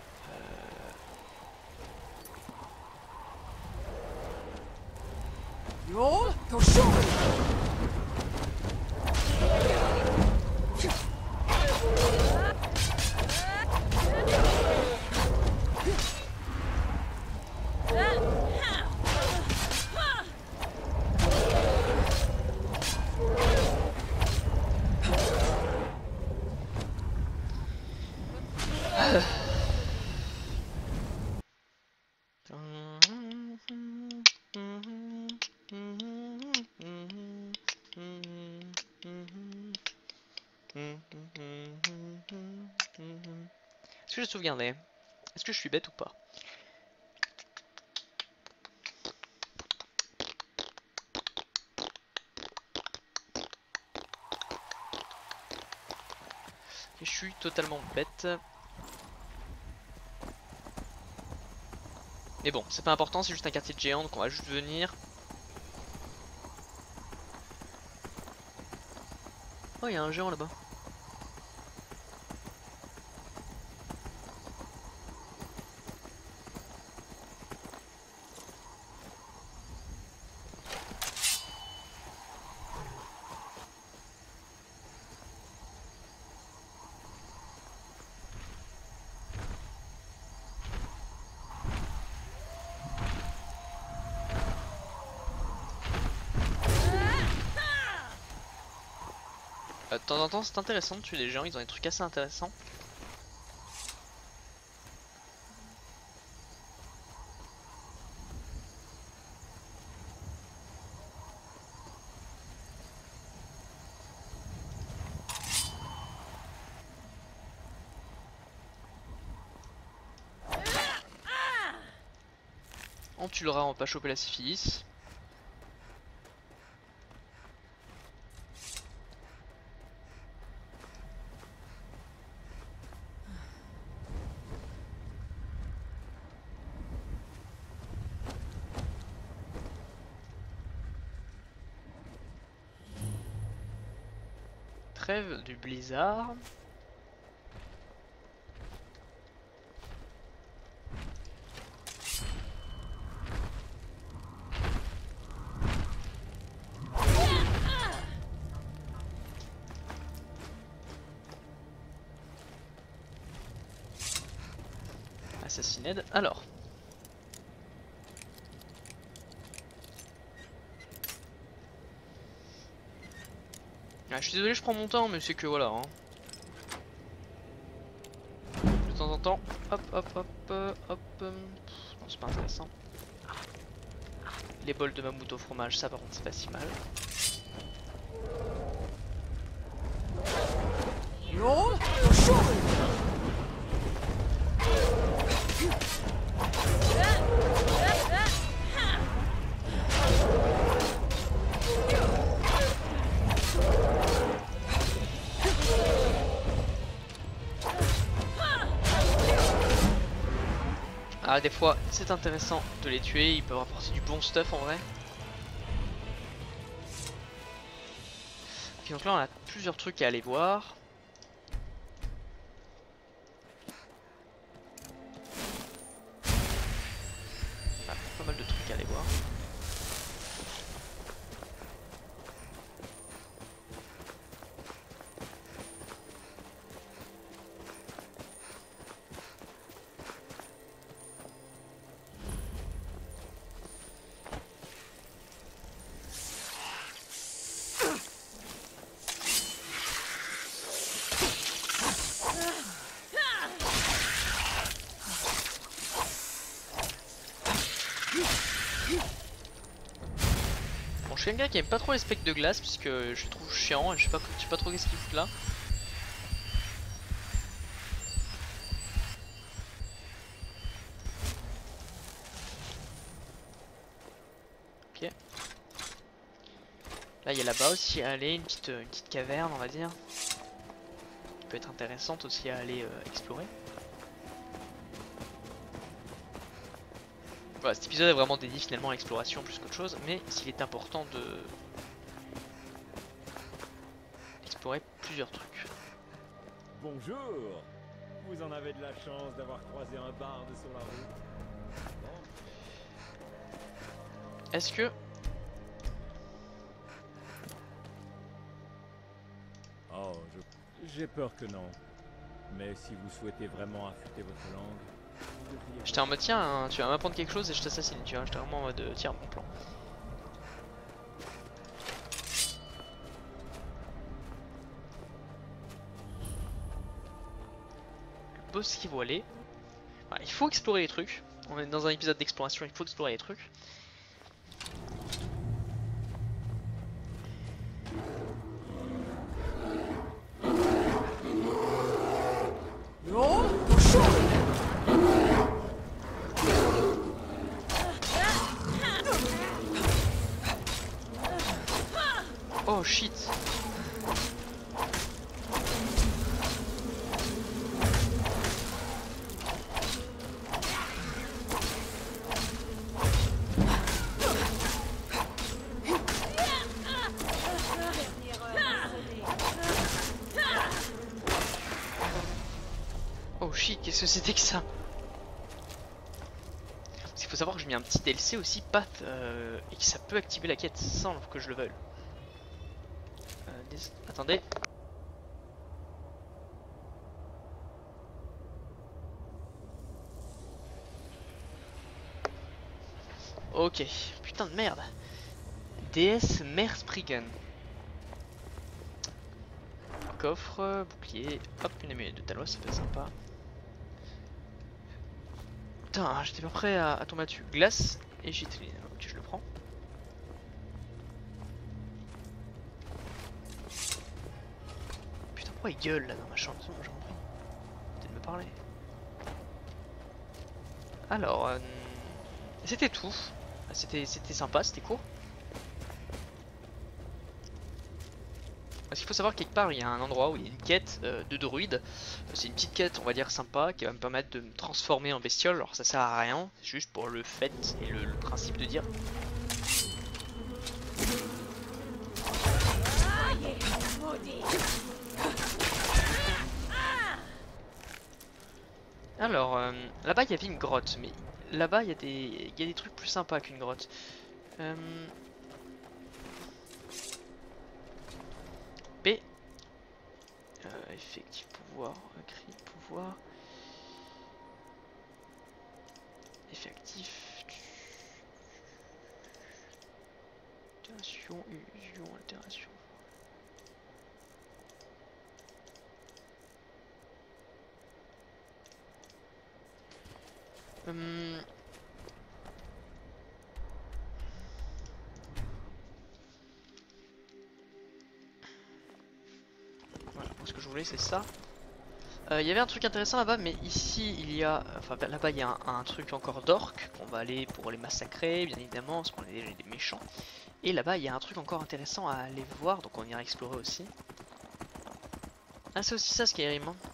Est-ce que je sauvegarde? Est-ce que je suis bête ou pas? Je suis totalement bête. Mais bon, c'est pas important, c'est juste un quartier de géant, donc on va juste venir. Oh, il y a un géant là-bas. De temps en temps c'est intéressant de tuer des géants, ils ont des trucs assez intéressants. On tuera, on va pas choper la syphilis. Trêve du blizzard. Assassined. Alors. Ah, je suis désolé, je prends mon temps, mais c'est que voilà. Hein. De temps en temps. Hop, hop, hop, euh, hop. Euh, non, c'est pas intéressant. Les bols de mammouth au fromage, ça par contre, c'est pas si mal. Ah, des fois c'est intéressant de les tuer, ils peuvent apporter du bon stuff en vrai. Ok, donc là on a plusieurs trucs à aller voir. Ah, pas mal de trucs à aller voir. Je suis quelqu'un qui aime pas trop les specs de glace puisque je les trouve chiants et je sais pas, je sais pas trop qu'est-ce qu'ils foutent là. Ok. Là il y a là-bas aussi à aller, une petite, une petite caverne on va dire. Qui peut être intéressante aussi à aller euh, explorer. Voilà, cet épisode est vraiment dédié finalement à l'exploration plus qu'autre chose, mais s'il est important de explorer plusieurs trucs. Bonjour. Vous en avez de la chance d'avoir croisé un barde sur la route. Est-ce que... Oh, je... j'ai peur que non. Mais si vous souhaitez vraiment affûter votre langue, vous devriez... J'étais en mode tiens, hein, tu vas m'apprendre quelque chose et je t'assassine, tu vois. J'étais vraiment en mode euh, tiens mon plan. Le boss qui voilé. Voilà, il faut explorer les trucs. On est dans un épisode d'exploration, il faut explorer les trucs. Oh shit. Oh shit, qu'est-ce que c'était que ça? Parce qu'il faut savoir que j'ai mis un petit D L C aussi, Pat, euh, et que ça peut activer la quête sans que je le veuille. Euh, des... Attendez. Ok, putain de merde. D S Mersprigan. Coffre, bouclier, hop, une amulette de Talos, ça peut être sympa. Putain, j'étais pas prêt à, à tomber dessus. Glace et Gitline, ok, je le prends. Putain, pourquoi il gueule là dans ma chambre? J'ai compris. Peut-être me parler. Alors, euh, c'était tout. C'était c'était sympa, c'était court. Parce qu'il faut savoir quelque part il y a un endroit où il y a une quête euh, de druide. C'est une petite quête on va dire sympa qui va me permettre de me transformer en bestiole. Alors ça sert à rien, c'est juste pour le fait et le, le principe de dire. Alors euh, là-bas il y avait une grotte, mais là-bas il y a des il y a des trucs plus sympas qu'une grotte. Euh... P. Euh, effectif pouvoir, cri pouvoir. Effet actif. Altération, illusion, altération. Hum... Voilà, ce que je voulais c'est ça. Il euh, y avait un truc intéressant là-bas, mais ici il y a, enfin là-bas il y a un, un truc encore d'orques qu'on va aller pour les massacrer, bien évidemment, parce qu'on est déjà des méchants. Et là-bas il y a un truc encore intéressant à aller voir, donc on ira explorer aussi. Ah c'est aussi ça Skyrim. Hein.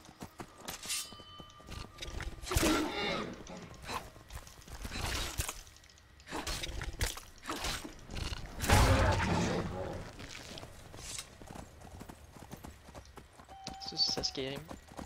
C'est aussi ça Skyrim.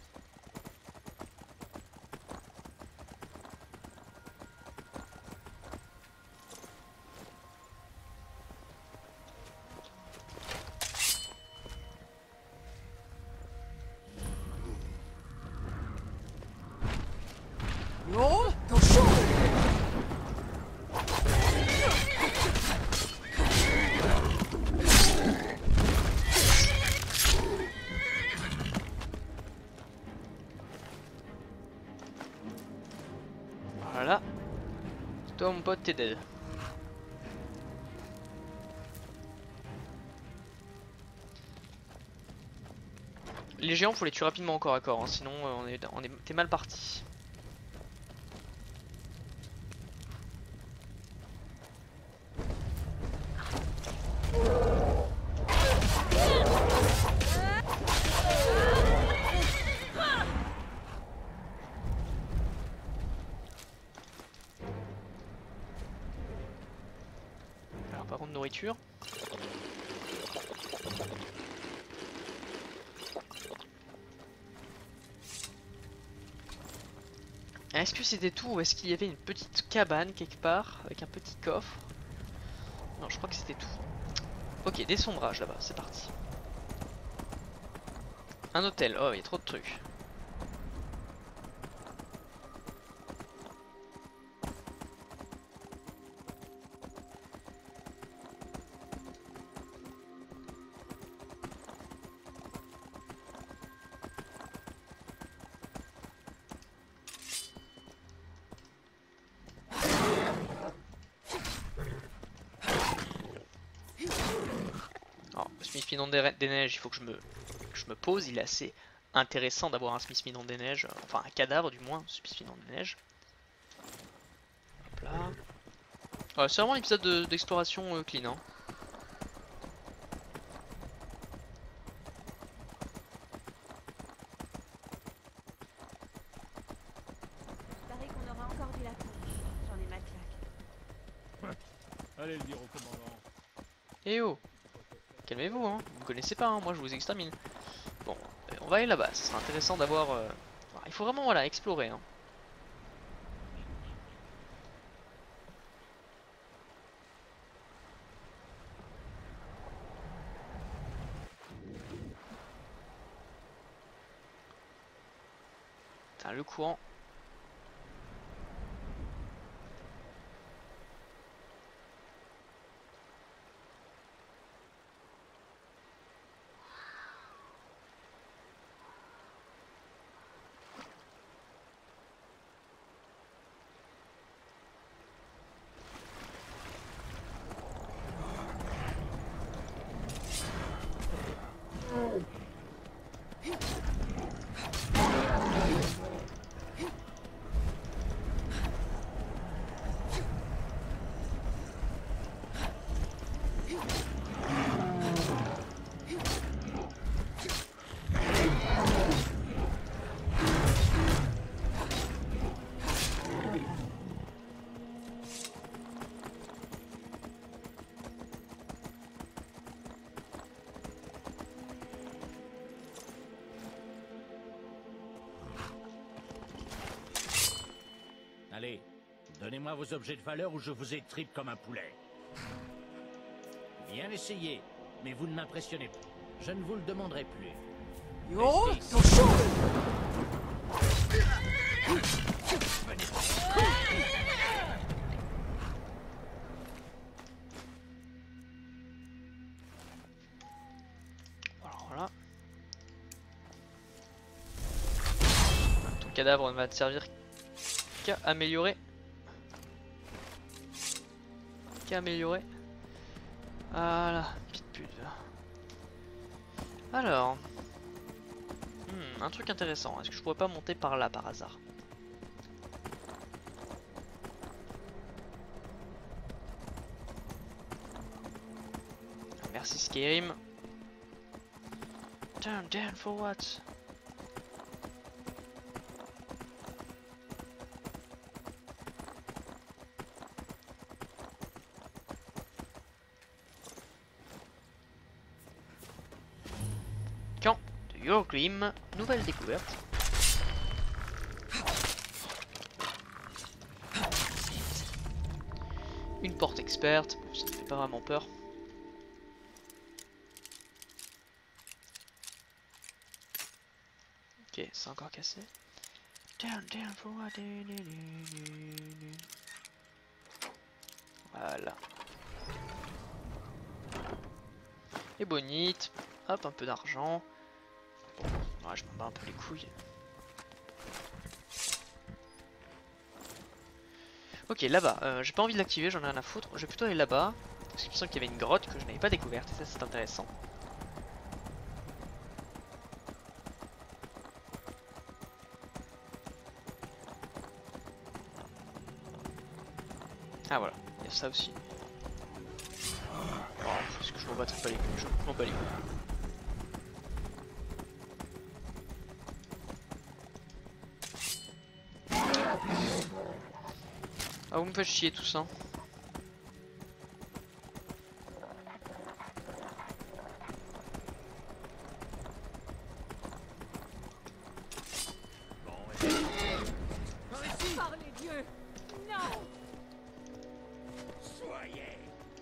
Voilà. Toi mon pote t'es dead. Les géants faut les tuer rapidement encore à corps, hein, sinon euh, on est on est t'es mal parti. Alors par contre nourriture. est-ce que c'était tout ou est-ce qu'il y avait une petite cabane quelque part avec un petit coffre? Non, je crois que c'était tout. Ok, des sombrages là-bas, c'est parti. Un hôtel, oh il y a trop de trucs. Smith Midon des, des neiges, il faut que je me, que je me pose, il est assez intéressant d'avoir un Smith Midon des neiges, enfin un cadavre du moins, Smith Midon des neiges. Hop là. Ouais, c'est vraiment un épisode d'exploration de, euh, clean. Hein. Il paraît qu'on aura encore du lapin. J'en ai ma claque. Allez le dire au commandant. Eh oh! Calmez-vous, hein. Vous me connaissez pas, hein. Moi je vous extermine. Bon, on va aller là-bas, ce sera intéressant d'avoir... Euh... Il faut vraiment voilà, explorer. Hein. Putain, le courant. Allez, donnez-moi vos objets de valeur ou je vous étripe comme un poulet. Bien essayé, mais vous ne m'impressionnez pas. Je ne vous le demanderai plus. Yo, Restez t'es chaud. Alors voilà. Ton cadavre ne va te servir qu'à améliorer. Qu'à améliorer. Voilà, petite pute. Alors. Hmm, un truc intéressant. Est-ce que je pourrais pas monter par là par hasard? Merci Skyrim. Turn down for what? Camp de Yorgrim, nouvelle découverte. Une porte experte, bon, ça ne fait pas vraiment peur. Ok, c'est encore cassé. Down, down for what? Voilà. Et bonite. Hop, un peu d'argent. Bon, ouais, je m'en bats un peu les couilles. Ok, là-bas, euh, j'ai pas envie de l'activer, j'en ai rien à foutre. Je vais plutôt aller là-bas. Parce qu'il me semble qu'il y avait une grotte que je n'avais pas découverte. Et ça, c'est intéressant. Ah voilà, il y a ça aussi. Oh, est-ce que je m'en battrais pas les couilles? Je m'en bats les couilles. Ah, vous me faites chier tout ça. noyer.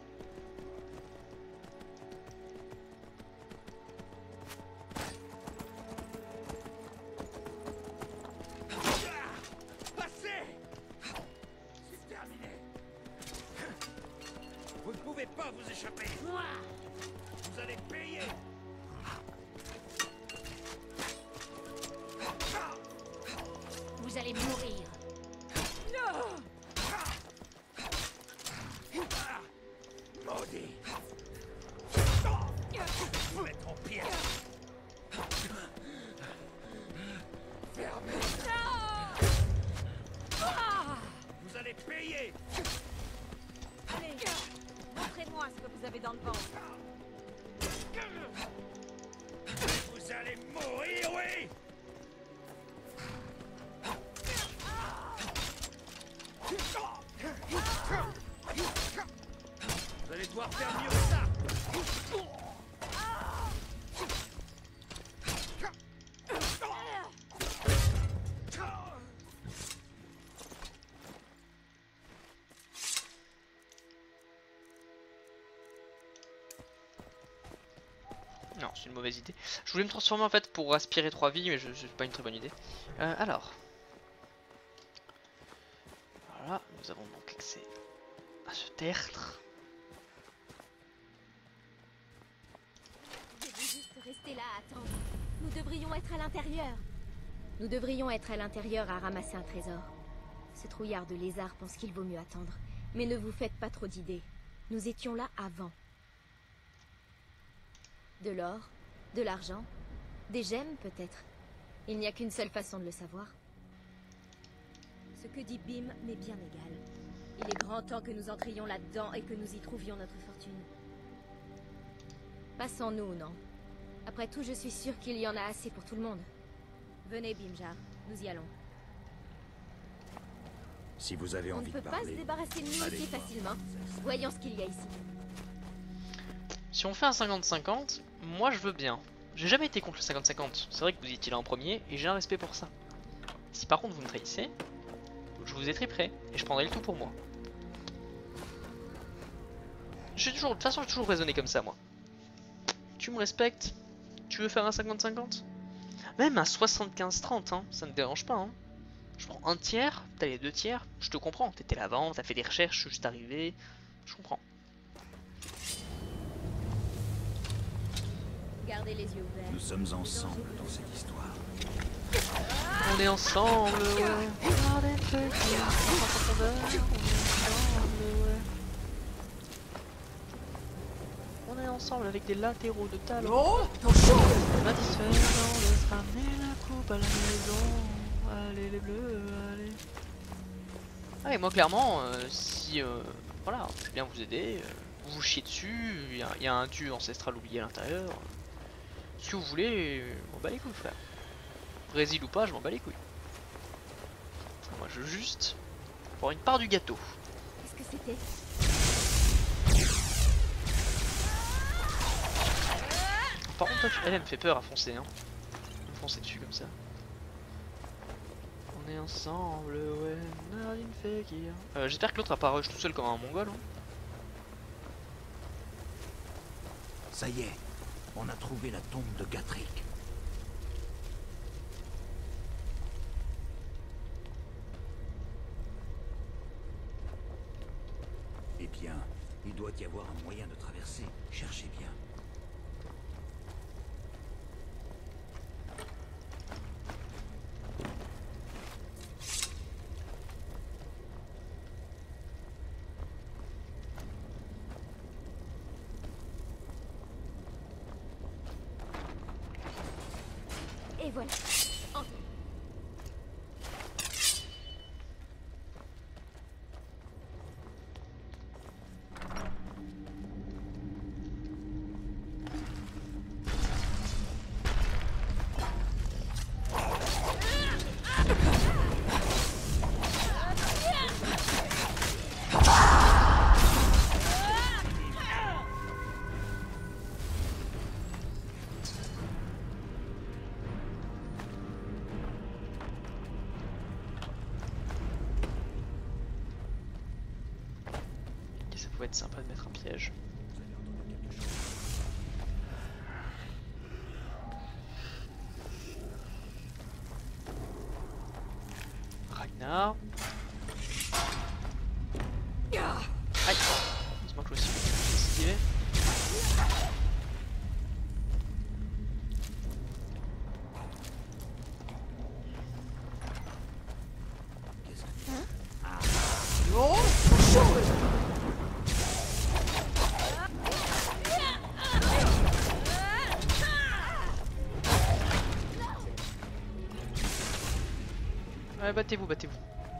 Passez! C'est terminé. Vous ne pouvez pas vous échapper. Vous allez payer. Vous allez mourir. Maudit. Vous mettre en pièces. Fermez. Vous allez payer. Allez, montrez-moi ce que vous avez dans le ventre. Vous allez mourir, oui. Vous allez devoir faire mieux que ça. Non, c'est une mauvaise idée. Je voulais me transformer en fait pour aspirer trois vies, mais je c'est pas une très bonne idée. Euh, alors. Voilà, nous avons donc accès à ce tertre. Je vais juste rester là à attendre. Nous devrions être à l'intérieur. Nous devrions être à l'intérieur à ramasser un trésor. Ce trouillard de lézard pense qu'il vaut mieux attendre. Mais ne vous faites pas trop d'idées. Nous étions là avant. De l'or, de l'argent, des gemmes peut-être. Il n'y a qu'une seule façon de le savoir. Ce que dit Bim m'est bien égal. Il est grand temps que nous entrions là-dedans et que nous y trouvions notre fortune. Passons-nous, non? Après tout, je suis sûre qu'il y en a assez pour tout le monde. Venez, Bimjar, nous y allons. Si vous avez On ne envie peut de pas se parler, débarrasser de nous allez aussi voir. facilement. Voyons ce qu'il y a ici. Si on fait un cinquante cinquante, moi je veux bien. J'ai jamais été contre le cinquante cinquante. C'est vrai que vous étiez là en premier et j'ai un respect pour ça. Si par contre vous me trahissez, je vous étriperai et je prendrai le tout pour moi. Je suis toujours, de toute façon, j'ai toujours raisonné comme ça, moi. Tu me respectes? Tu veux faire un cinquante cinquante? Même un soixante-quinze trente, hein, ça ne me dérange pas. Hein. Je prends un tiers, t'as les deux tiers, je te comprends. T'étais là avant, t'as fait des recherches, je suis juste arrivé. Je comprends. Gardez les yeux ouverts. Nous sommes ensemble dans cette histoire. On est ensemble, ouais. Regardez le truc, on est ensemble, ouais. On est ensemble avec des latéraux de talent. Oh, attention! Satisfait, on laisse ramener la coupe à la maison. Allez les bleus, allez. Allez, moi clairement, euh, si euh, voilà, je vais bien vous aider, euh, vous vous chiez dessus, il y, y a un dieu ancestral oublié à l'intérieur. Si vous voulez, euh, on bat les couilles, frère. Brésil ou pas, je m'en bats les couilles. Moi je veux juste avoir une part du gâteau. Qu'est-ce que c'était? Par contre, toi, tu... elle, elle me fait peur à foncer, hein. Me foncer dessus comme ça. On est ensemble, ouais. Nadine Fekir. Euh, J'espère que l'autre a pas rush tout seul comme un mongol. Hein. Ça y est, on a trouvé la tombe de Gatrick. Eh bien, il doit y avoir un moyen de traverser. Cherchez bien. Et voilà. Entrez. pourrait être sympa de mettre un piège. Ragnar. Aïe. Heureusement que je me suis esquivé. Ouais, battez-vous, battez-vous.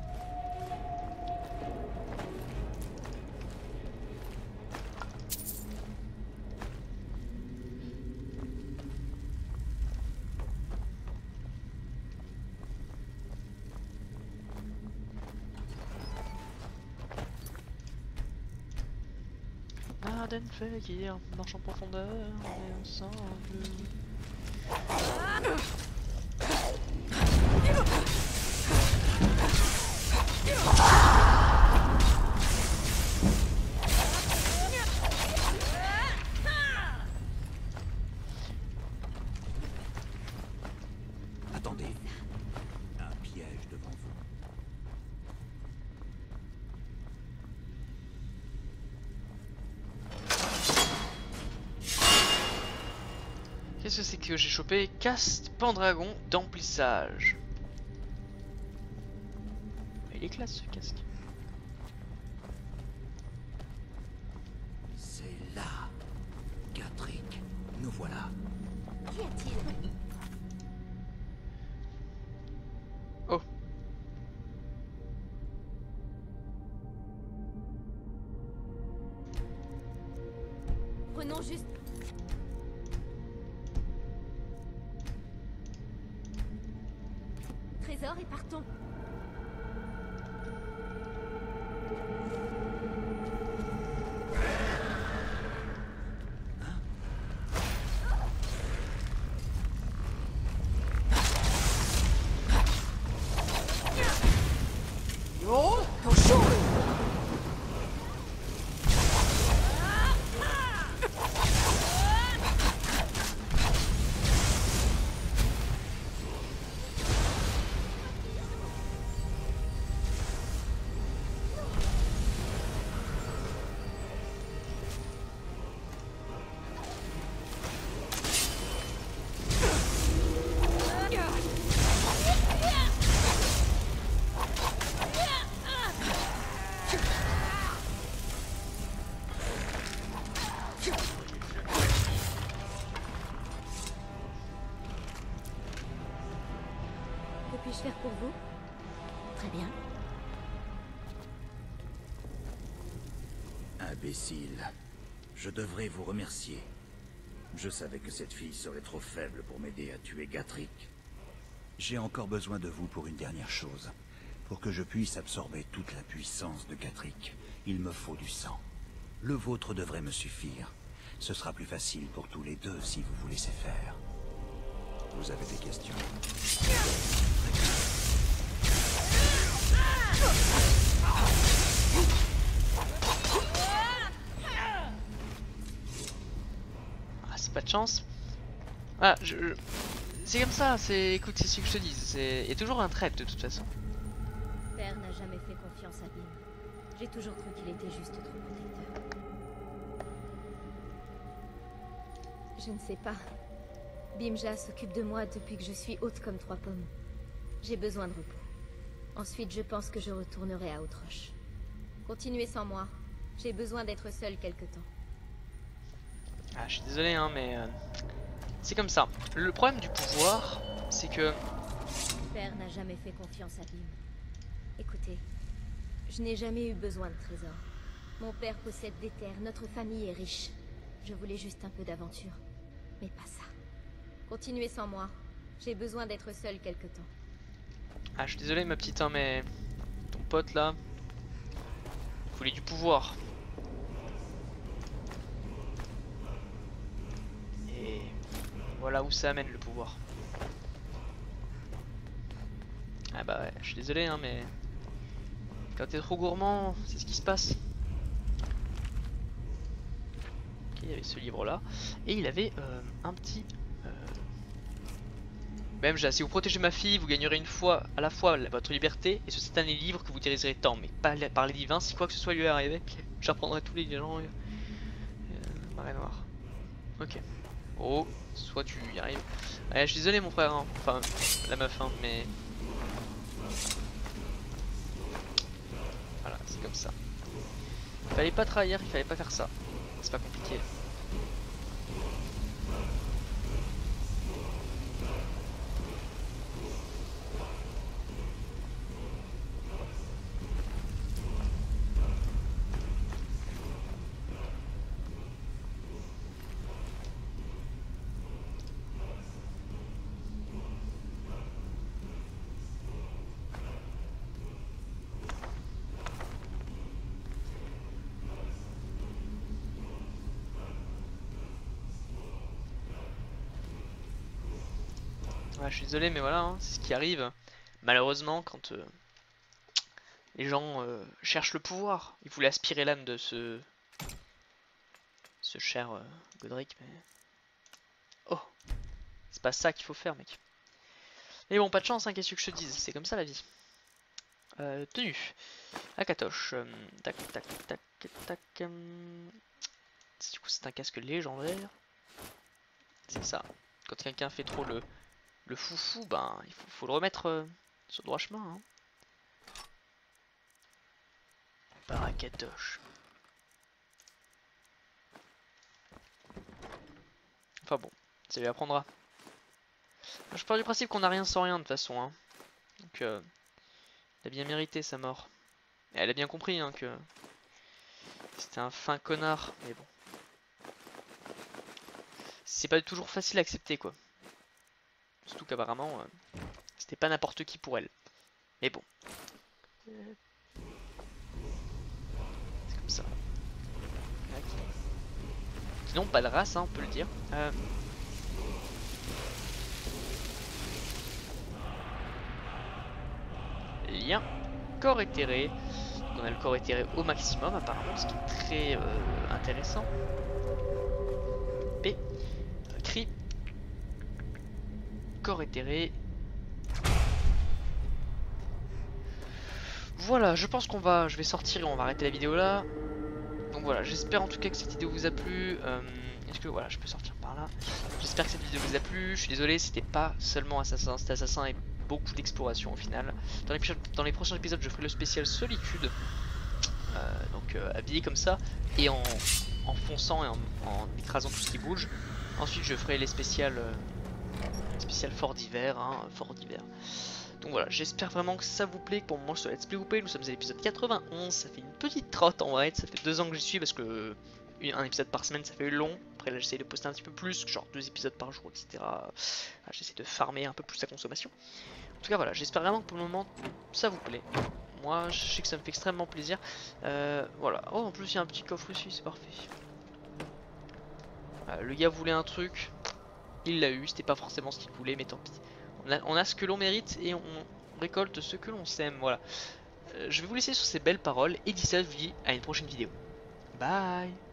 Arden Fekir, marche en profondeur, on est ensemble. Attendez. Un piège devant vous. Qu'est-ce que c'est que j'ai chopé? Cast Pendragon d'emplissage. Il est classe ce casque. C'est là. Gatrick, nous voilà. Qu'y a-t-il? Oh. Prenons juste... Trésor et partons. Que puis-je faire pour vous? Très bien. Imbécile. Je devrais vous remercier. Je savais que cette fille serait trop faible pour m'aider à tuer Gatrick. J'ai encore besoin de vous pour une dernière chose. Pour que je puisse absorber toute la puissance de Gatrick, il me faut du sang. Le vôtre devrait me suffire. Ce sera plus facile pour tous les deux si vous vous laissez faire. Vous avez des questions? Ah, c'est pas de chance. Ah, je... je... C'est comme ça, c'est... Écoute, c'est ce que je te dis, c'est... Il y a toujours un trade de toute façon. Père n'a jamais fait confiance à Bim. J'ai toujours cru qu'il était juste trop protecteur. Je ne sais pas. Bimja s'occupe de moi depuis que je suis haute comme trois pommes. J'ai besoin de repos. Ensuite, je pense que je retournerai à Outroche. Continuez sans moi. J'ai besoin d'être seule quelque temps. Ah, je suis désolé, hein, mais... Euh... C'est comme ça. Le problème du pouvoir, c'est que... Père n'a jamais fait confiance à Bim. Écoutez, je n'ai jamais eu besoin de trésors. Mon père possède des terres, notre famille est riche. Je voulais juste un peu d'aventure. Mais pas ça. Continuez sans moi. J'ai besoin d'être seule quelque temps. Ah, je suis désolé, ma petite, hein, mais... Ton pote, là... Il voulait du pouvoir. Et... Voilà où ça amène, le pouvoir. Ah bah ouais, je suis désolé, hein, mais... Quand t'es trop gourmand, c'est ce qui se passe. il y avait ce livre là, et il avait euh, un petit... Euh... Même si vous protégez ma fille, vous gagnerez une fois à la fois votre liberté et ce satané livre que vous dirigerez tant, mais pas par les divins, si quoi que ce soit lui arrivait, j'apprendrai tous les gens. Euh, marée noire. Ok. Oh, soit tu y arrives. Ouais, je suis désolé mon frère, hein. Enfin la meuf, hein, mais... Voilà, c'est comme ça. Il fallait pas trahir, il fallait pas faire ça. C'est pas compliqué. Ouais, je suis désolé, mais voilà, hein, c'est ce qui arrive malheureusement quand euh, les gens euh, cherchent le pouvoir. Ils voulaient aspirer l'âme de ce ce cher euh, Godric, mais oh, c'est pas ça qu'il faut faire, mec. Mais bon, pas de chance, hein, qu'est-ce que je te dise, c'est comme ça la vie. Euh, tenue, Akatosh, euh, tac tac tac tac. Euh, du coup, c'est un casque légendaire. C'est ça. Quand quelqu'un fait trop le Le foufou, ben il faut, faut le remettre euh, sur le droit chemin. Hein. Barakatoche. Enfin bon, ça lui apprendra. Je pars du principe qu'on n'a rien sans rien de toute façon. Hein. Donc, euh, il a bien mérité sa mort. Et elle a bien compris hein, que c'était un fin connard. Mais bon, c'est pas toujours facile à accepter quoi. Surtout qu'apparemment, euh, c'était pas n'importe qui pour elle. Mais bon. C'est comme ça. Okay. Sinon, pas de race, hein, on peut le dire. Euh... Lien. Corps éthéré. Donc on a le corps éthéré au maximum, apparemment, ce qui est très euh, intéressant. P. Cri. Corps éthéré. Voilà, je pense qu'on va, je vais sortir et on va arrêter la vidéo là. Donc voilà, j'espère en tout cas que cette vidéo vous a plu. Euh, Est-ce que voilà, je peux sortir par là. J'espère que cette vidéo vous a plu. Je suis désolé, c'était pas seulement Assassin, c'était Assassin et beaucoup d'exploration au final. Dans les, dans les prochains épisodes, je ferai le spécial Solitude. Euh, donc euh, habillé comme ça et en, en fonçant et en, en écrasant tout ce qui bouge. Ensuite, je ferai les spéciales. Euh, spécial fort d'hiver, hein, fort d'hiver. Donc voilà, j'espère vraiment que ça vous plaît. Pour le moment, je te Let's Play vous plaît. Nous sommes à l'épisode quatre-vingt-onze. Ça fait une petite trotte en vrai. Ça fait deux ans que j'y suis parce que un épisode par semaine, ça fait long. Après là, j'essaie de poster un petit peu plus, genre deux épisodes par jour, et cetera. J'essaie de farmer un peu plus la consommation. En tout cas, voilà, j'espère vraiment que pour le moment, ça vous plaît. Moi, je sais que ça me fait extrêmement plaisir. Euh, voilà. Oh, en plus, il y a un petit coffre ici, c'est parfait. Euh, le gars voulait un truc. Il l'a eu, c'était pas forcément ce qu'il voulait, mais tant pis. On a, on a ce que l'on mérite et on récolte ce que l'on sème, voilà. Euh, je vais vous laisser sur ces belles paroles et d'ici là, je vous dis à une prochaine vidéo. Bye.